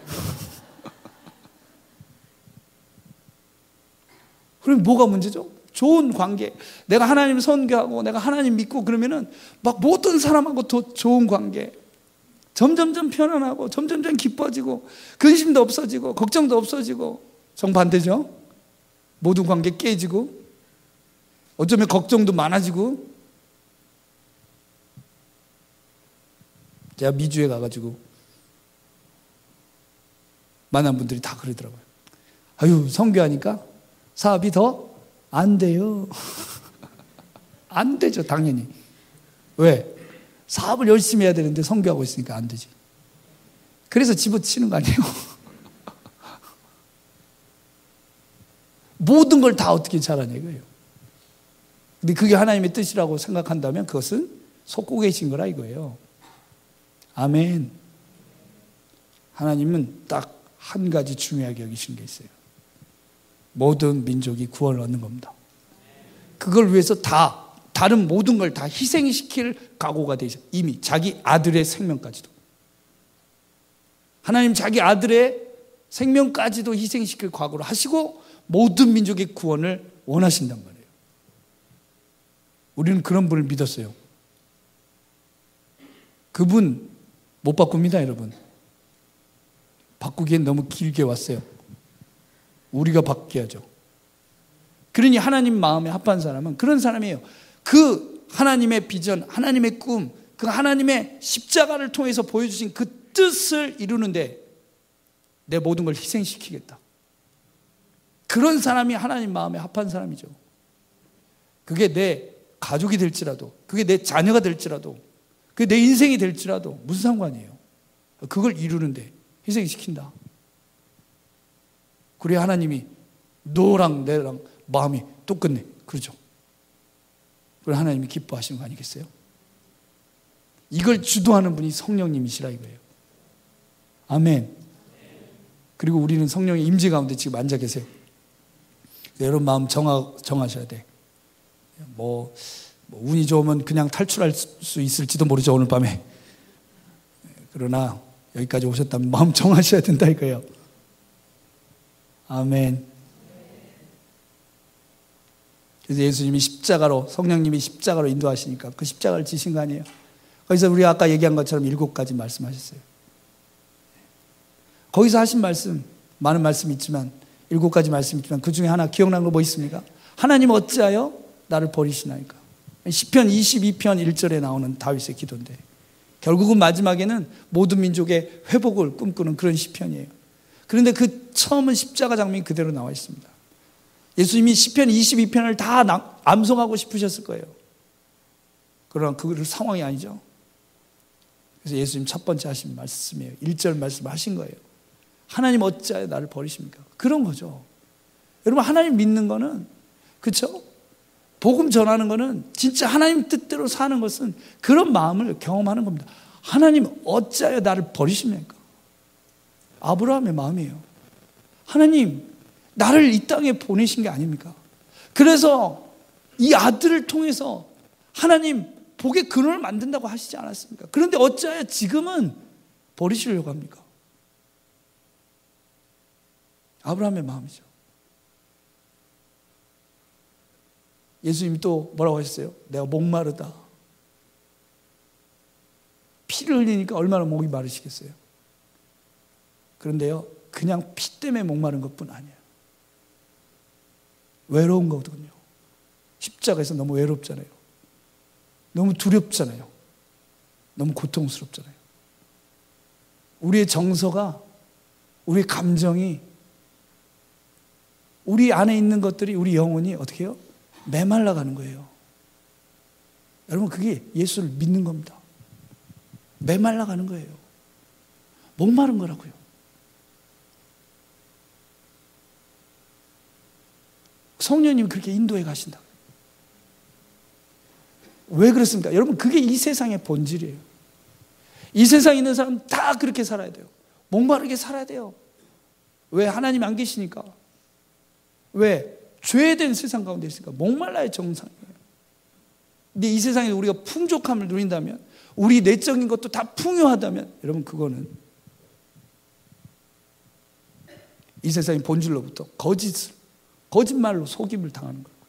그럼 뭐가 문제죠? 좋은 관계. 내가 하나님 선교하고 내가 하나님 믿고 그러면은 막 모든 사람하고 더 좋은 관계. 점점점 편안하고 점점점 기뻐지고 근심도 없어지고 걱정도 없어지고. 정반대죠. 모든 관계 깨지고 어쩌면 걱정도 많아지고. 제가 미주에 가가지고 만난 분들이 다 그러더라고요. 아유, 선교하니까 사업이 더 안 돼요. 안 되죠, 당연히. 왜? 사업을 열심히 해야 되는데 선교하고 있으니까 안 되지. 그래서 집어치는 거 아니에요? 모든 걸 다 어떻게 잘하냐 이거예요. 근데 그게 하나님의 뜻이라고 생각한다면 그것은 속고 계신 거라 이거예요. 아멘. 하나님은 딱 한 가지 중요하게 여기신 게 있어요. 모든 민족이 구원을 얻는 겁니다. 그걸 위해서 다 다른 모든 걸 다 희생시킬 각오가 되어 있어요. 이미 자기 아들의 생명까지도. 하나님 자기 아들의 생명까지도 희생시킬 각오를 하시고 모든 민족의 구원을 원하신단 말이에요. 우리는 그런 분을 믿었어요. 그분 못 바꿉니다, 여러분. 바꾸기엔 너무 길게 왔어요. 우리가 바뀌어야죠. 그러니 하나님 마음에 합한 사람은 그런 사람이에요. 그 하나님의 비전, 하나님의 꿈, 그 하나님의 십자가를 통해서 보여주신 그 뜻을 이루는데 내 모든 걸 희생시키겠다. 그런 사람이 하나님 마음에 합한 사람이죠. 그게 내 가족이 될지라도, 그게 내 자녀가 될지라도, 그게 내 인생이 될지라도 무슨 상관이에요. 그걸 이루는데 희생시킨다. 그래야 하나님이 너랑 내랑 마음이 똑같네. 그렇죠. 그걸 하나님이 기뻐하시는 거 아니겠어요? 이걸 주도하는 분이 성령님이시라 이거예요. 아멘. 그리고 우리는 성령의 임재 가운데 지금 앉아 계세요. 여러분 마음 정하, 정하셔야 돼. 뭐, 뭐 운이 좋으면 그냥 탈출할 수 있을지도 모르죠, 오늘 밤에. 그러나 여기까지 오셨다면 마음 정하셔야 된다 이거예요. 아멘. 그래서 예수님이 십자가로, 성령님이 십자가로 인도하시니까 그 십자가를 지신 거 아니에요. 거기서 우리가 아까 얘기한 것처럼 일곱 가지 말씀하셨어요. 거기서 하신 말씀, 많은 말씀이 있지만 일곱 가지 말씀이 있지만 그 중에 하나 기억나는 거 뭐 있습니까? 하나님 어찌하여 나를 버리시나이까. 시편 이십이 편 일 절에 나오는 다윗의 기도인데 결국은 마지막에는 모든 민족의 회복을 꿈꾸는 그런 시편이에요. 그런데 그 처음은 십자가 장면이 그대로 나와 있습니다. 예수님이 시편 이십이 편을 다 암송하고 싶으셨을 거예요. 그러나 그 상황이 아니죠. 그래서 예수님 첫 번째 하신 말씀이에요. 일 절 말씀 하신 거예요. 하나님 어찌하여 나를 버리십니까? 그런 거죠. 여러분 하나님 믿는 거는, 그렇죠? 복음 전하는 거는 진짜 하나님 뜻대로 사는 것은 그런 마음을 경험하는 겁니다. 하나님 어찌하여 나를 버리십니까? 아브라함의 마음이에요. 하나님, 나를 이 땅에 보내신 게 아닙니까? 그래서 이 아들을 통해서 하나님 복의 근원을 만든다고 하시지 않았습니까? 그런데 어찌하여 지금은 버리시려고 합니까? 아브라함의 마음이죠. 예수님이 또 뭐라고 하셨어요? 내가 목마르다. 피를 흘리니까 얼마나 목이 마르시겠어요? 그런데요, 그냥 피 때문에 목마른 것뿐 아니에요. 외로운 거거든요. 십자가에서 너무 외롭잖아요. 너무 두렵잖아요. 너무 고통스럽잖아요. 우리의 정서가, 우리의 감정이, 우리 안에 있는 것들이, 우리 영혼이 어떻게 해요? 메말라가는 거예요. 여러분, 그게 예수를 믿는 겁니다. 메말라가는 거예요. 목마른 거라고요. 성령님이 그렇게 인도해 가신다. 왜 그렇습니까? 여러분, 그게 이 세상의 본질이에요. 이 세상에 있는 사람 다 그렇게 살아야 돼요. 목마르게 살아야 돼요. 왜? 하나님 안 계시니까. 왜? 죄된 세상 가운데 있으니까. 목말라의 정상이에요. 근데 이 세상에 우리가 풍족함을 누린다면, 우리 내적인 것도 다 풍요하다면, 여러분, 그거는 이 세상의 본질로부터 거짓을, 거짓말로 속임을 당하는 거예요.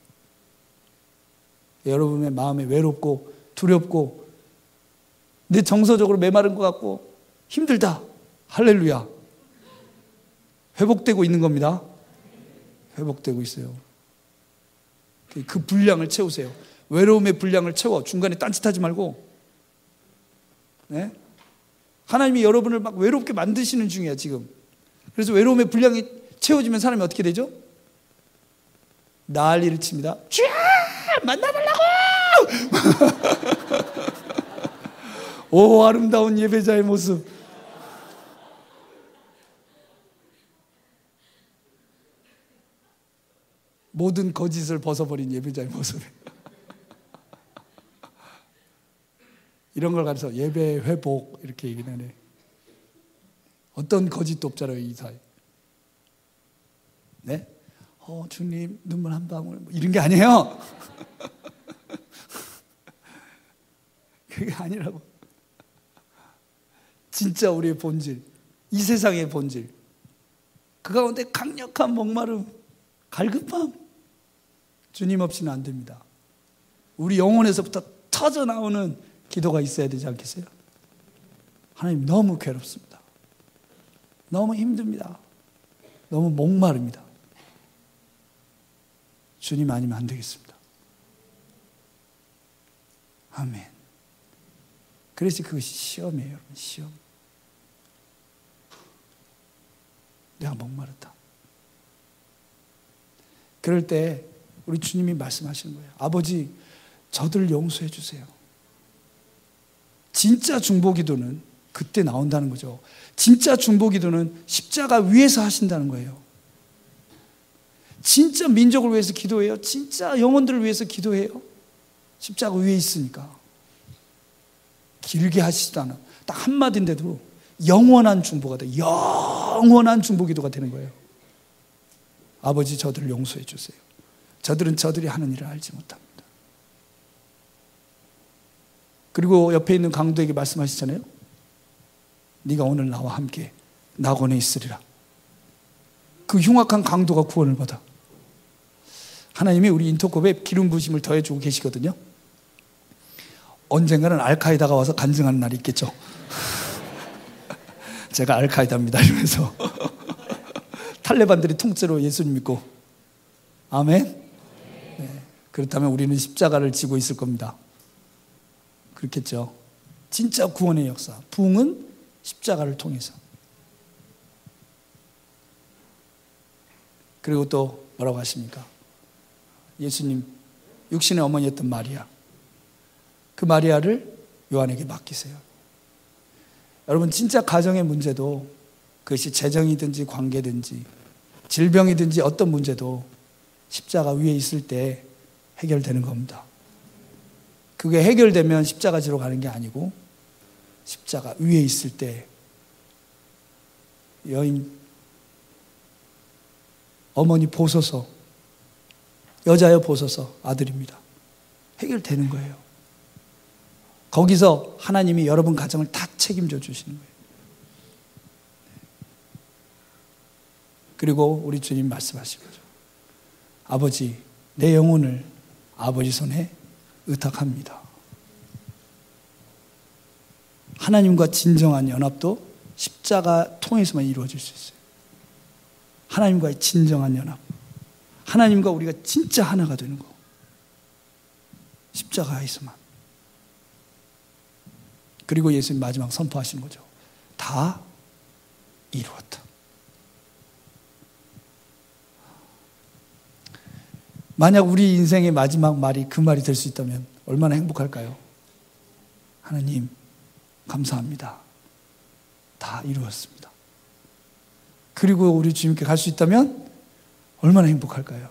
여러분의 마음에 외롭고 두렵고 내 정서적으로 메마른 것 같고 힘들다. 할렐루야. 회복되고 있는 겁니다. 회복되고 있어요. 그 분량을 채우세요. 외로움의 분량을 채워. 중간에 딴짓하지 말고. 네? 하나님이 여러분을 막 외롭게 만드시는 중이야 지금. 그래서 외로움의 분량이 채워지면 사람이 어떻게 되죠? 난리를 칩니다. 쥐야! 만나달라고! 오, 아름다운 예배자의 모습. 모든 거짓을 벗어버린 예배자의 모습. 이런 걸 가르쳐 예배 회복 이렇게 얘기는 하네. 어떤 거짓도 없잖아요, 이 사이. 네? 어, 주님 눈물 한 방울 뭐 이런 게 아니에요. 그게 아니라고. 진짜 우리의 본질, 이 세상의 본질, 그 가운데 강력한 목마름, 갈급함, 주님 없이는 안 됩니다. 우리 영혼에서부터 터져 나오는 기도가 있어야 되지 않겠어요? 하나님, 너무 괴롭습니다. 너무 힘듭니다. 너무 목마릅니다. 주님 아니면 안 되겠습니다. 아멘. 그래서 그것이 시험이에요, 여러분. 시험. 내가 목마르다. 그럴 때 우리 주님이 말씀하시는 거예요. 아버지, 저들을 용서해 주세요. 진짜 중보기도는 그때 나온다는 거죠. 진짜 중보기도는 십자가 위에서 하신다는 거예요. 진짜 민족을 위해서 기도해요. 진짜 영혼들을 위해서 기도해요. 십자가 위에 있으니까. 길게 하시지도 않아. 딱 한마디인데도 영원한 중보가 돼. 영원한 중보기도가 되는 거예요. 아버지, 저들을 용서해 주세요. 저들은 저들이 하는 일을 알지 못합니다. 그리고 옆에 있는 강도에게 말씀하시잖아요. 네가 오늘 나와 함께 낙원에 있으리라. 그 흉악한 강도가 구원을 받아. 하나님이 우리 인터콥에 기름 부심을 더해주고 계시거든요. 언젠가는 알카에다가 와서 간증하는 날이 있겠죠. 제가 알카에다입니다 이러면서 탈레반들이 통째로 예수님 믿고. 아멘. 네. 그렇다면 우리는 십자가를 지고 있을 겁니다. 그렇겠죠. 진짜 구원의 역사, 부흥은 십자가를 통해서. 그리고 또 뭐라고 하십니까? 예수님 육신의 어머니였던 마리아, 그 마리아를 요한에게 맡기세요. 여러분, 진짜 가정의 문제도, 그것이 재정이든지 관계든지 질병이든지 어떤 문제도 십자가 위에 있을 때 해결되는 겁니다. 그게 해결되면 십자가 지로 가는 게 아니고 십자가 위에 있을 때 여인 어머니 보소서, 여자여 보소서, 아들입니다. 해결되는 거예요. 거기서 하나님이 여러분 가정을 다 책임져 주시는 거예요. 그리고 우리 주님 말씀하신 거죠. 아버지, 내 영혼을 아버지 손에 의탁합니다. 하나님과 진정한 연합도 십자가 통해서만 이루어질 수 있어요. 하나님과의 진정한 연합, 하나님과 우리가 진짜 하나가 되는 거, 십자가에서만. 그리고 예수님 마지막 선포하신 거죠. 다 이루었다. 만약 우리 인생의 마지막 말이 그 말이 될 수 있다면 얼마나 행복할까요? 하나님 감사합니다. 다 이루었습니다. 그리고 우리 주님께 갈 수 있다면 얼마나 행복할까요?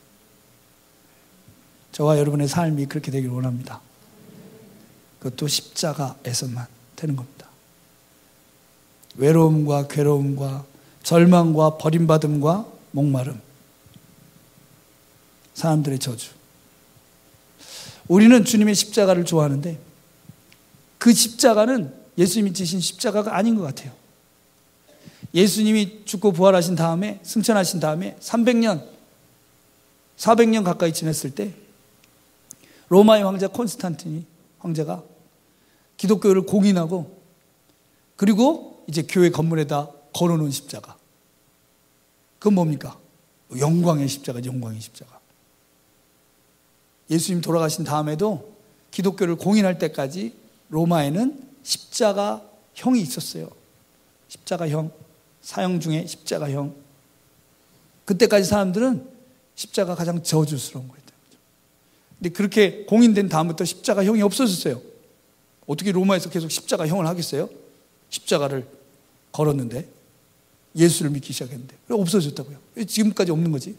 저와 여러분의 삶이 그렇게 되길 원합니다. 그것도 십자가에서만 되는 겁니다. 외로움과 괴로움과 절망과 버림받음과 목마름, 사람들의 저주. 우리는 주님의 십자가를 좋아하는데 그 십자가는 예수님이 지신 십자가가 아닌 것 같아요. 예수님이 죽고 부활하신 다음에, 승천하신 다음에 삼백 년, 사백 년 가까이 지났을 때 로마의 황제 콘스탄틴이 황제가 기독교를 공인하고 그리고 이제 교회 건물에다 걸어놓은 십자가. 그건 뭡니까? 영광의 십자가, 영광의 십자가. 예수님 돌아가신 다음에도 기독교를 공인할 때까지 로마에는 십자가형이 있었어요. 십자가형, 사형 중에 십자가형. 그때까지 사람들은 십자가 가장 저주스러운 거였던 거죠. 근데 그렇게 공인된 다음부터 십자가형이 없어졌어요. 어떻게 로마에서 계속 십자가형을 하겠어요? 십자가를 걸었는데, 예수를 믿기 시작했는데 없어졌다고요. 지금까지 없는 거지.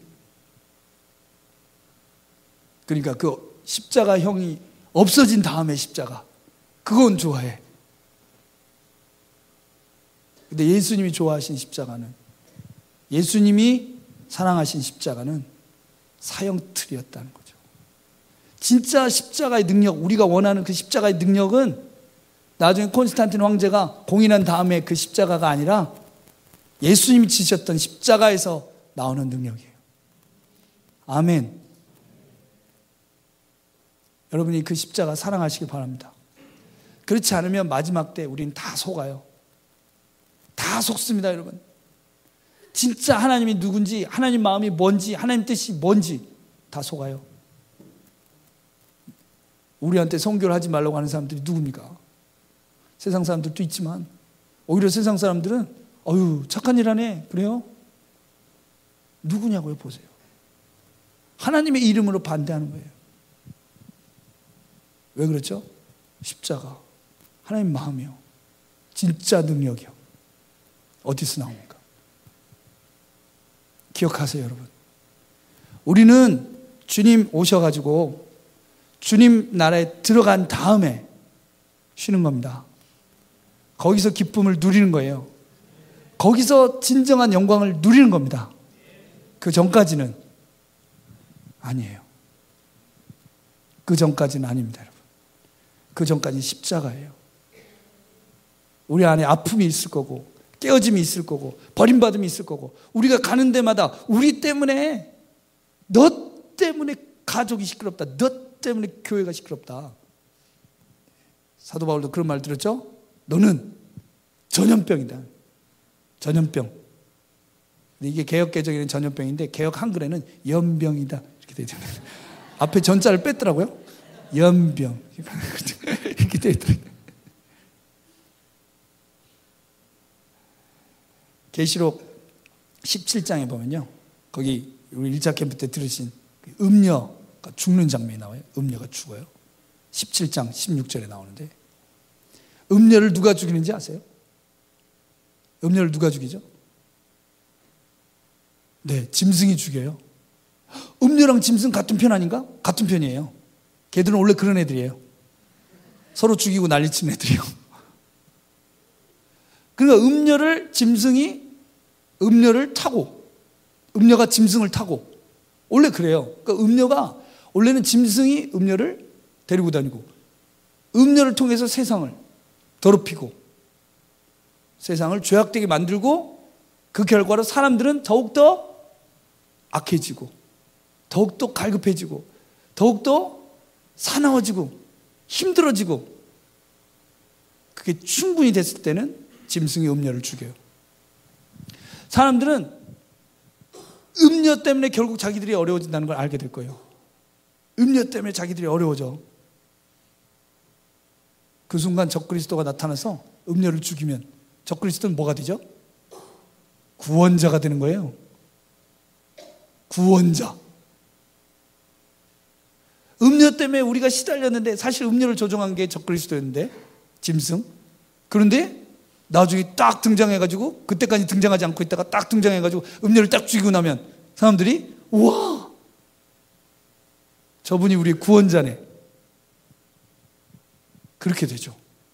그러니까 그 십자가형이 없어진 다음에 십자가, 그건 좋아해. 근데 예수님이 좋아하신 십자가는, 예수님이 사랑하신 십자가는 사형틀이었다는 거죠. 진짜 십자가의 능력, 우리가 원하는 그 십자가의 능력은 나중에 콘스탄틴 황제가 공인한 다음에 그 십자가가 아니라 예수님이 지셨던 십자가에서 나오는 능력이에요. 아멘. 여러분이 그 십자가 사랑하시기 바랍니다. 그렇지 않으면 마지막 때 우리는 다 속아요. 다 속습니다, 여러분. 진짜 하나님이 누군지, 하나님 마음이 뭔지, 하나님 뜻이 뭔지 다 속아요. 우리한테 선교를 하지 말라고 하는 사람들이 누굽니까? 세상 사람들도 있지만 오히려 세상 사람들은 어휴 착한 일 하네, 그래요? 누구냐고요, 보세요. 하나님의 이름으로 반대하는 거예요. 왜 그렇죠? 십자가, 하나님 마음이요, 진짜 능력이요, 어디서 나옵니까? 기억하세요, 여러분. 우리는 주님 오셔가지고 주님 나라에 들어간 다음에 쉬는 겁니다. 거기서 기쁨을 누리는 거예요. 거기서 진정한 영광을 누리는 겁니다. 그 전까지는 아니에요. 그 전까지는 아닙니다, 여러분. 그 전까지는 십자가예요. 우리 안에 아픔이 있을 거고, 깨어짐이 있을 거고, 버림받음이 있을 거고, 우리가 가는 데마다 우리 때문에, 너 때문에 가족이 시끄럽다, 너 때문에 교회가 시끄럽다. 사도 바울도 그런 말 들었죠? 너는 전염병이다. 전염병. 근데 이게 개역 개정에는 전염병인데 개역 한글에는 연병이다 이렇게 되어 있잖아요. 앞에 전자를 뺐더라고요. 연병 이렇게 되어 있더라고요. 계시록 십칠 장에 보면요, 거기 우리 일 차 캠프 때 들으신 음녀가 죽는 장면이 나와요. 음녀가 죽어요. 십칠 장 십육 절에 나오는데, 음녀를 누가 죽이는지 아세요? 음녀를 누가 죽이죠? 네, 짐승이 죽여요. 음녀랑 짐승 같은 편 아닌가? 같은 편이에요. 걔들은 원래 그런 애들이에요. 서로 죽이고 난리치는 애들이에요. 그러니까 음녀를 짐승이 음녀를 타고, 음녀가 짐승을 타고, 원래 그래요. 그러니까 음녀가, 원래는 짐승이 음녀를 데리고 다니고, 음녀를 통해서 세상을 더럽히고, 세상을 죄악되게 만들고, 그 결과로 사람들은 더욱더 악해지고, 더욱더 갈급해지고, 더욱더 사나워지고, 힘들어지고, 그게 충분히 됐을 때는 짐승이 음녀를 죽여요. 사람들은 음녀 때문에 결국 자기들이 어려워진다는 걸 알게 될 거예요. 음녀 때문에 자기들이 어려워져. 그 순간 적그리스도가 나타나서 음녀를 죽이면 적그리스도는 뭐가 되죠? 구원자가 되는 거예요. 구원자. 음녀 때문에 우리가 시달렸는데, 사실 음녀를 조종한 게 적그리스도였는데, 짐승. 그런데 나중에 딱 등장해가지고, 그때까지 등장하지 않고 있다가 딱 등장해가지고 음녀를 딱 죽이고 나면 사람들이 우와, 저분이 우리의 구원자네, 그렇게 되죠.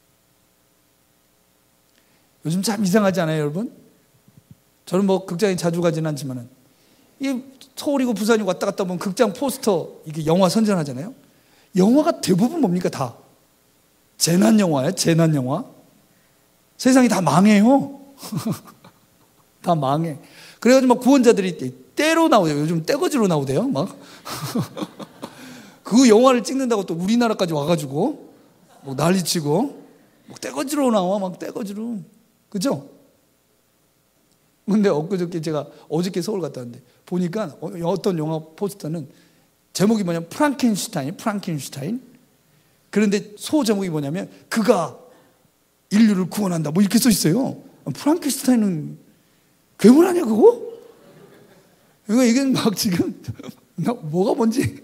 요즘 참 이상하지 않아요, 여러분? 저는 뭐 극장에 자주 가지는 않지만은, 이 서울이고 부산이고 왔다 갔다 보면 극장 포스터, 이게 영화 선전하잖아요. 영화가 대부분 뭡니까? 다 재난 영화예요. 재난 영화. 세상이 다 망해요. 다 망해. 그래가지고 막 구원자들이 떼로 나오대요. 요즘 떼거지로 나오대요. 막 그 영화를 찍는다고 또 우리나라까지 와가지고 막 난리치고 막 떼거지로 나와. 막 떼거지로. 그죠? 근데 엊그저께 제가 어저께 서울 갔다 왔는데 보니까 어떤 영화 포스터는 제목이 뭐냐면 프랑켄슈타인, 프랑켄슈타인. 그런데 소 제목이 뭐냐면 그가 인류를 구원한다, 뭐 이렇게 써 있어요. 프랑켄슈타인은 괴물 아니야 그거? 그러니까 이게 막 지금 뭐가 뭔지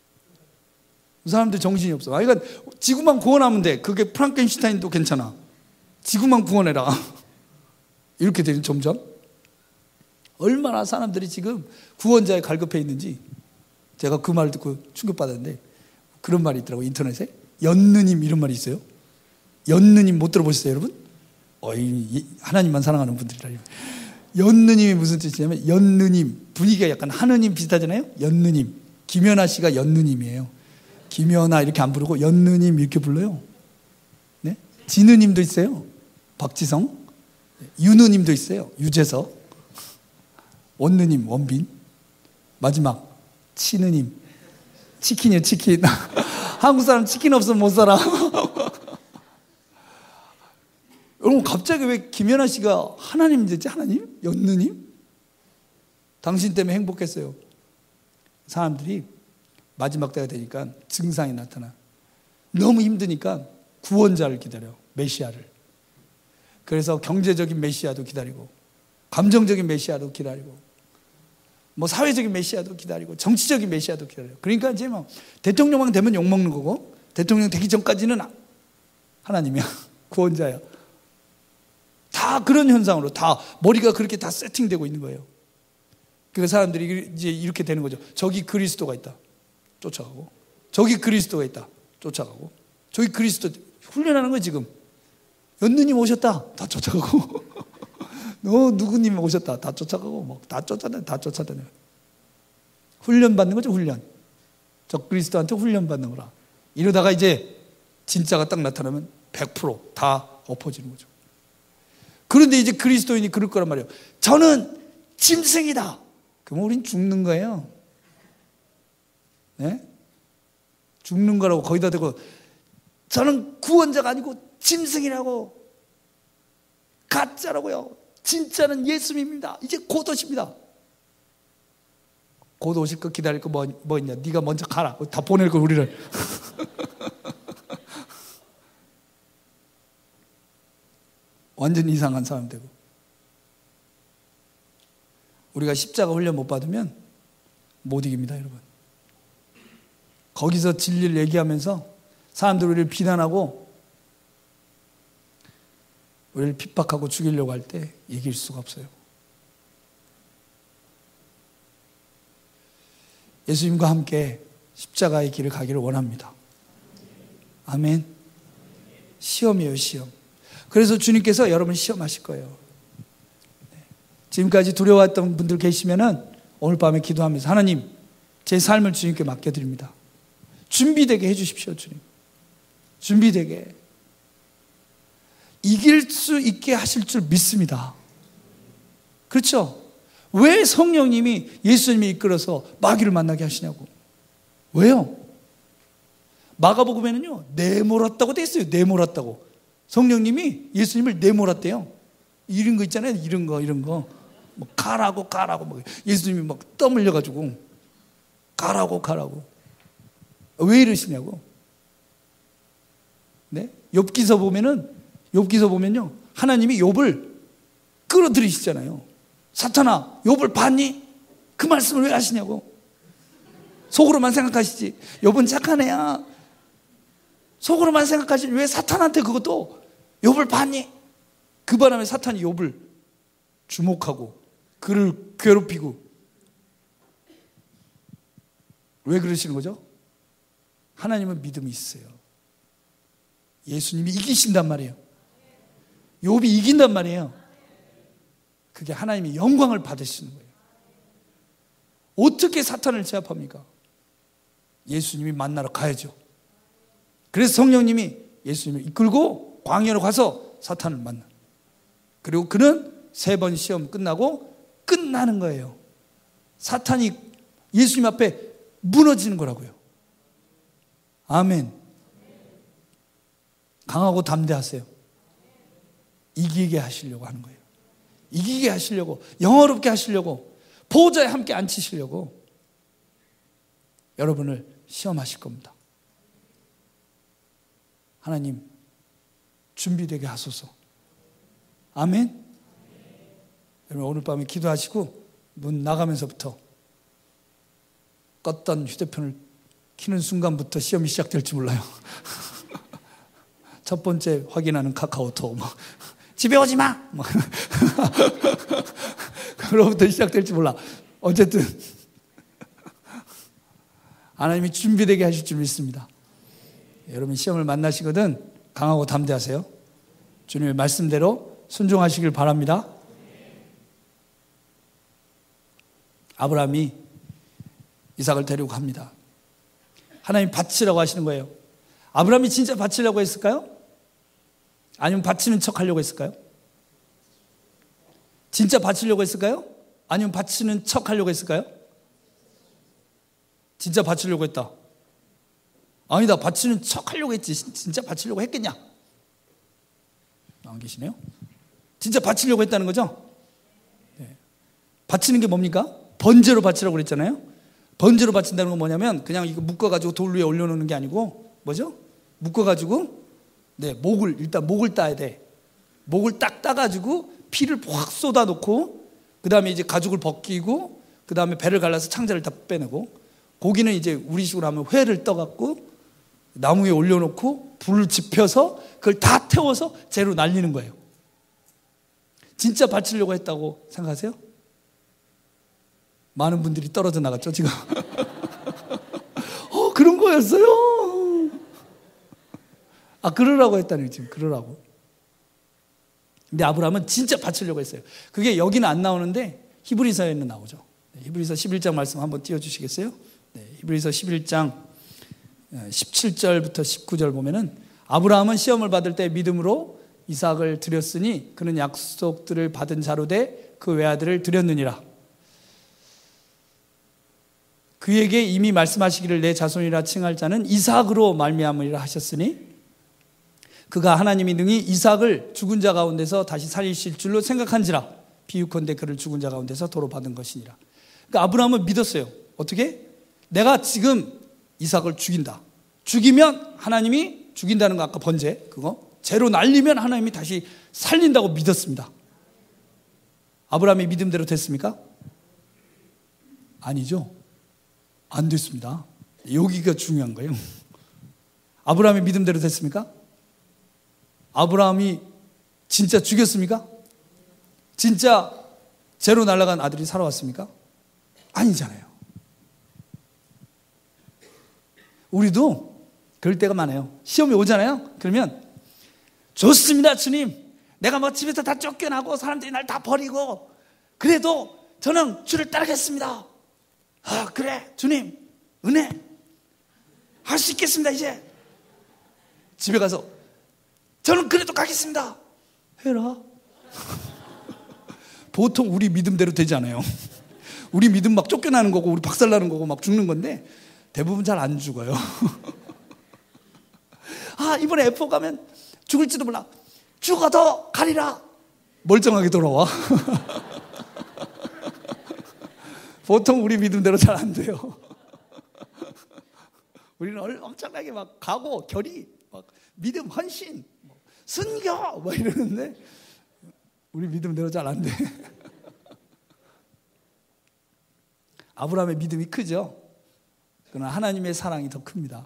사람들 정신이 없어. 아, 그러니까 지구만 구원하면 돼. 그게 프랑켄슈타인도 괜찮아. 지구만 구원해라. 이렇게 되는, 점점 얼마나 사람들이 지금 구원자에 갈급해 있는지. 제가 그 말 듣고 충격받았는데, 그런 말이 있더라고요, 인터넷에. 연느님, 이런 말이 있어요. 연느님 못 들어보셨어요, 여러분? 어이, 하나님만 사랑하는 분들이라. 연느님이 무슨 뜻이냐면, 연느님, 분위기가 약간 하느님 비슷하잖아요. 연느님. 김연아 씨가 연느님이에요. 김연아 이렇게 안 부르고 연느님 이렇게 불러요. 네? 진우님도 있어요. 박지성. 윤우님도 있어요. 유재석. 원느님, 원빈. 마지막 치느님. 치킨이요, 치킨. 한국 사람 치킨 없으면 못 살아. 여러분, 갑자기 왜 김연아 씨가 하나님 됐지? 하나님? 연느님? 당신 때문에 행복했어요. 사람들이 마지막 때가 되니까 증상이 나타나. 너무 힘드니까 구원자를 기다려. 메시아를. 그래서 경제적인 메시아도 기다리고, 감정적인 메시아도 기다리고, 뭐 사회적인 메시아도 기다리고, 정치적인 메시아도 기다려요. 그러니까 이제 뭐 대통령만 되면 욕먹는 거고, 대통령 되기 전까지는 하나님이야. 구원자야. 다 그런 현상으로 다 머리가 그렇게 다 세팅되고 있는 거예요. 그러니까 사람들이 이제 이렇게 되는 거죠. 저기 그리스도가 있다, 쫓아가고. 저기 그리스도가 있다, 쫓아가고. 저기 그리스도, 훈련하는 거예요 지금. 연느님 오셨다, 다 쫓아가고. 너 누구님 오셨다, 다 쫓아가고. 뭐 다 쫓아다녀, 다 쫓아다녀. 훈련 받는 거죠, 훈련. 저 그리스도한테 훈련 받는 거라. 이러다가 이제 진짜가 딱 나타나면 백 퍼센트 다 엎어지는 거죠. 그런데 이제 그리스도인이 그럴 거란 말이에요. 저는 짐승이다. 그럼 우린 죽는 거예요. 네? 죽는 거라고 거기다 대고 저는 구원자가 아니고 짐승이라고, 가짜라고요. 진짜는 예수님입니다. 이제 곧 오십니다. 곧 오실 거 기다릴 거 뭐, 뭐 있냐. 네가 먼저 가라. 다 보낼 거 우리를. 완전 이상한 사람 되고. 우리가 십자가 훈련 못 받으면 못 이깁니다, 여러분. 거기서 진리를 얘기하면서 사람들 우리를 비난하고 우리를 핍박하고 죽이려고 할 때 이길 수가 없어요. 예수님과 함께 십자가의 길을 가기를 원합니다. 아멘. 시험이에요, 시험. 그래서 주님께서 여러분 시험하실 거예요. 지금까지 두려워했던 분들 계시면은 오늘 밤에 기도하면서 하나님, 제 삶을 주님께 맡겨드립니다. 준비되게 해주십시오. 주님, 준비되게 이길 수 있게 하실 줄 믿습니다. 그렇죠? 왜 성령님이 예수님이 이끌어서 마귀를 만나게 하시냐고. 왜요? 마가복음에는요, 내몰았다고 돼 있어요. 내몰았다고. 성령님이 예수님을 내몰았대요. 이런 거 있잖아요. 이런 거 이런 거 뭐 가라고 가라고 막 예수님이 막 떠밀려가지고 가라고 가라고. 왜 이러시냐고. 네? 욥기서 보면은 욥기서 보면요, 하나님이 욥을 끌어들이시잖아요. 사탄아, 욥을 봤니? 그 말씀을 왜 하시냐고. 속으로만 생각하시지. 욥은 착한 애야. 속으로만 생각하시지. 왜 사탄한테 그것도 욥을 봤니? 그 바람에 사탄이 욥을 주목하고 그를 괴롭히고. 왜 그러시는 거죠? 하나님은 믿음이 있어요. 예수님이 이기신단 말이에요. 욥이 이긴단 말이에요. 그게 하나님이 영광을 받으시는 거예요. 어떻게 사탄을 제압합니까? 예수님이 만나러 가야죠. 그래서 성령님이 예수님을 이끌고 광야로 가서 사탄을 만나. 그리고 그는 세 번 시험 끝나고 끝나는 거예요. 사탄이 예수님 앞에 무너지는 거라고요. 아멘. 강하고 담대하세요. 이기게 하시려고 하는 거예요. 이기게 하시려고, 영화롭게 하시려고, 보호자에 함께 앉히시려고 여러분을 시험하실 겁니다. 하나님, 준비되게 하소서. 아멘. 여러분, 오늘 밤에 기도하시고 문 나가면서부터 껐던 휴대폰을 켜는 순간부터 시험이 시작될지 몰라요. 첫 번째 확인하는 카카오톡, 뭐, 집에 오지 마! 뭐. 그로부터 시작될지 몰라. 어쨌든 하나님이 준비되게 하실 줄 믿습니다. 여러분, 시험을 만나시거든 강하고 담대하세요. 주님의 말씀대로 순종하시길 바랍니다. 아브라함이 이삭을 데리고 갑니다. 하나님 바치라고 하시는 거예요. 아브라함이 진짜 바치려고 했을까요? 아니면 바치는 척 하려고 했을까요? 진짜 바치려고 했을까요? 아니면 바치는 척 하려고 했을까요? 진짜 바치려고 했다. 아니다, 바치는 척 하려고 했지. 진짜 바치려고 했겠냐? 안 계시네요. 진짜 바치려고 했다는 거죠? 네. 바치는 게 뭡니까? 번제로 바치라고 그랬잖아요. 번제로 바친다는 건 뭐냐면 그냥 이거 묶어가지고 돌 위에 올려놓는 게 아니고 뭐죠? 묶어가지고 네, 목을 일단 목을 따야 돼. 목을 딱 따가지고 피를 확 쏟아놓고 그 다음에 이제 가죽을 벗기고 그 다음에 배를 갈라서 창자를 다 빼내고 고기는 이제 우리식으로 하면 회를 떠갖고 나무 위에 올려놓고 불을 지펴서 그걸 다 태워서 재로 날리는 거예요. 진짜 바치려고 했다고 생각하세요? 많은 분들이 떨어져 나갔죠 지금. 어, 그런 거였어요. 아, 그러라고 했다니. 지금 그러라고. 근데 아브라함은 진짜 바치려고 했어요. 그게 여기는 안 나오는데 히브리서에는 나오죠. 네, 히브리서 십일 장 말씀 한번 띄워주시겠어요? 네, 히브리서 십일 장 십칠 절부터 십구 절 보면은 아브라함은 시험을 받을 때 믿음으로 이삭을 드렸으니 그는 약속들을 받은 자로 돼 그 외아들을 드렸느니라. 그에게 이미 말씀하시기를 내 자손이라 칭할 자는 이삭으로 말미암으리라 하셨으니 그가 하나님이 능히 이삭을 죽은 자 가운데서 다시 살리실 줄로 생각한지라. 비유컨대 그를 죽은 자 가운데서 도로 받은 것이니라. 그러니까 아브라함은 믿었어요. 어떻게? 내가 지금 이삭을 죽인다. 죽이면 하나님이 죽인다는 거, 아까 번제 그거 재로 날리면 하나님이 다시 살린다고 믿었습니다. 아브라함의 믿음대로 됐습니까? 아니죠. 안 됐습니다. 여기가 중요한 거예요. 아브라함의 믿음대로 됐습니까? 아브라함이 진짜 죽였습니까? 진짜 재로 날아간 아들이 살아왔습니까? 아니잖아요. 우리도 그럴 때가 많아요. 시험이 오잖아요. 그러면 좋습니다 주님, 내가 뭐 집에서 다 쫓겨나고 사람들이 날 다 버리고 그래도 저는 주를 따르겠습니다. 아, 그래, 주님, 은혜. 할 수 있겠습니다, 이제. 집에 가서, 저는 그래도 가겠습니다. 해라. 보통 우리 믿음대로 되지 않아요. 우리 믿음 막 쫓겨나는 거고, 우리 박살나는 거고, 막 죽는 건데, 대부분 잘 안 죽어요. 아, 이번에 에프오 가면 죽을지도 몰라. 죽어도 가리라. 멀쩡하게 돌아와. 보통 우리 믿음대로 잘 안 돼요. 우리는 엄청나게 막 각오, 결의, 막 믿음, 헌신, 순교 막 이러는데 우리 믿음대로 잘 안 돼. 아브라함의 믿음이 크죠. 그러나 하나님의 사랑이 더 큽니다.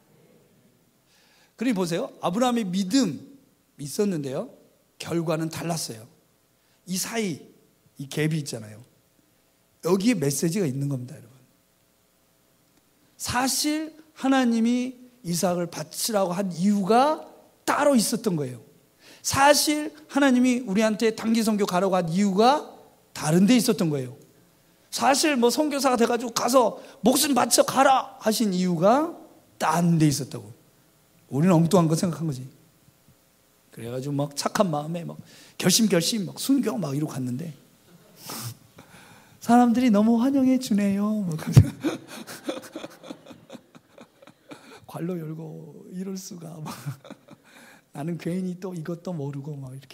그러니 보세요. 아브라함의 믿음 있었는데요. 결과는 달랐어요. 이 사이, 이 갭이 있잖아요. 여기에 메시지가 있는 겁니다, 여러분. 사실 하나님이 이삭을 바치라고 한 이유가 따로 있었던 거예요. 사실 하나님이 우리한테 단기 선교 가라고 한 이유가 다른 데 있었던 거예요. 사실 뭐 선교사가 돼가지고 가서 목숨 바쳐 가라 하신 이유가 딴 데 있었다고. 우리는 엉뚱한 거 생각한 거지. 그래가지고 막 착한 마음에 막 결심 결심 막 순교 막 이러고 갔는데 사람들이 너무 환영해 주네요. 관로 열고 이럴 수가. 막 나는 괜히 또 이것도 모르고 막 이렇게.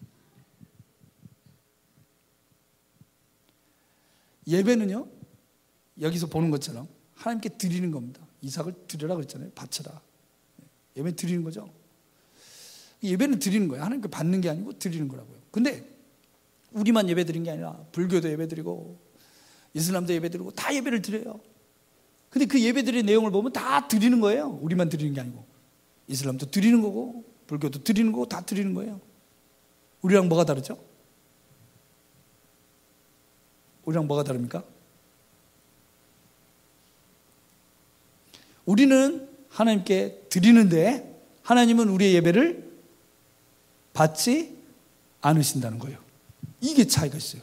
예배는요, 여기서 보는 것처럼 하나님께 드리는 겁니다. 이삭을 드려라 그랬잖아요. 바쳐라. 예배 드리는 거죠. 예배는 드리는 거예요. 하나님께 받는 게 아니고 드리는 거라고요. 근데 우리만 예배 드린 게 아니라 불교도 예배 드리고 이슬람도 예배 드리고 다 예배를 드려요. 근데 그 예배 드리는 내용을 보면 다 드리는 거예요. 우리만 드리는 게 아니고 이슬람도 드리는 거고 불교도 드리는 거고 다 드리는 거예요. 우리랑 뭐가 다르죠? 우리랑 뭐가 다릅니까? 우리는 하나님께 드리는데 하나님은 우리의 예배를 받지 않으신다는 거예요. 이게 차이가 있어요.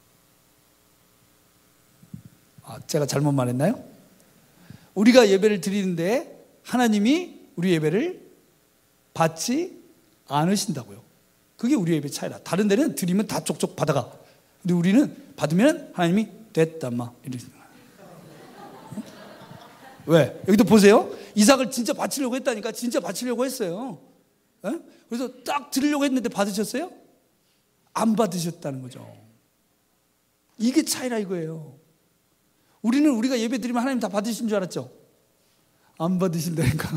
아, 제가 잘못 말했나요? 우리가 예배를 드리는데 하나님이 우리 예배를 받지 않으신다고요. 그게 우리 예배 차이라. 다른 데는 드리면 다 쪽쪽 받아가. 근데 우리는 받으면 하나님이 됐다 마 이러시는 거예요. 왜? 여기도 보세요. 이삭을 진짜 바치려고 했다니까. 진짜 바치려고 했어요. 에? 그래서 딱 드리려고 했는데 받으셨어요? 안 받으셨다는 거죠. 이게 차이라 이거예요. 우리는 우리가 예배 드리면 하나님 다 받으신 줄 알았죠? 안 받으신다니까.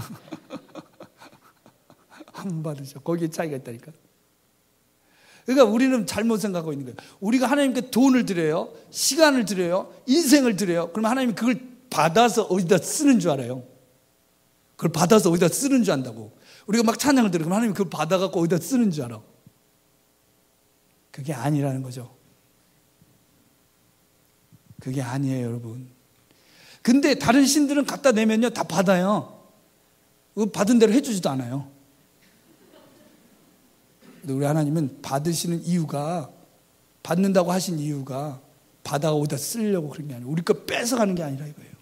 안 받으셔. 거기에 차이가 있다니까. 그러니까 우리는 잘못 생각하고 있는 거예요. 우리가 하나님께 돈을 드려요, 시간을 드려요, 인생을 드려요. 그러면 하나님이 그걸 받아서 어디다 쓰는 줄 알아요. 그걸 받아서 어디다 쓰는 줄 안다고. 우리가 막 찬양을 들으면 하나님이 그걸 받아갖고 어디다 쓰는 줄 알아. 그게 아니라는 거죠. 그게 아니에요, 여러분. 근데 다른 신들은 갖다 내면요 다 받아요. 받은 대로 해주지도 않아요. 근데 우리 하나님은 받으시는 이유가, 받는다고 하신 이유가 받아가 어디다 쓰려고 그런 게 아니에요. 우리 거 뺏어가는 게 아니라 이거예요.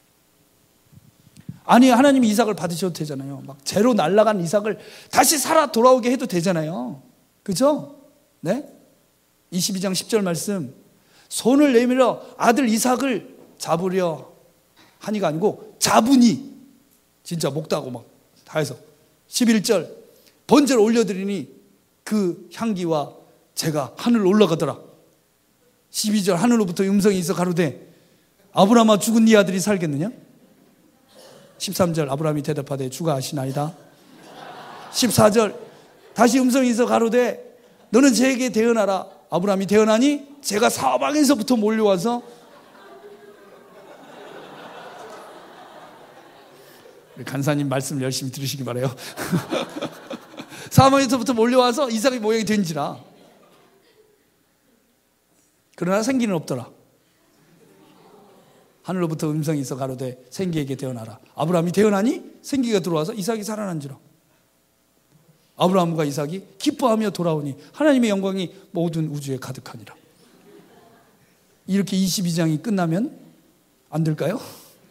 아니, 하나님이 이삭을 받으셔도 되잖아요. 막 재로 날아간 이삭을 다시 살아 돌아오게 해도 되잖아요. 그죠? 네? 이십이 장 십 절 말씀, 손을 내밀어 아들 이삭을 잡으려 하니가 아니고 잡으니, 진짜 목다고 막 다 해서 십일 절, 번제를 올려드리니 그 향기와 제가 하늘로 올라가더라. 십이 절, 하늘로부터 음성이 있어 가로되 아브라함아 죽은 네 아들이 살겠느냐? 십삼 절, 아브라함이 대답하되 주가 아시나이다. 십사 절, 다시 음성이 있어 가로되 너는 저에게 대언하라. 아브라함이 대언하니 제가 사방에서부터 몰려와서, 간사님 말씀 열심히 들으시기 바라요. 사방에서부터 몰려와서 이삭의 모양이 된지라. 그러나 생기는 없더라. 하늘로부터 음성이 있어 가로되 생기에게 대언하라. 아브라함이 대언하니 생기가 들어와서 이삭이 살아난지라. 아브라함과 이삭이 기뻐하며 돌아오니 하나님의 영광이 모든 우주에 가득하니라. 이렇게 이십이 장이 끝나면 안 될까요?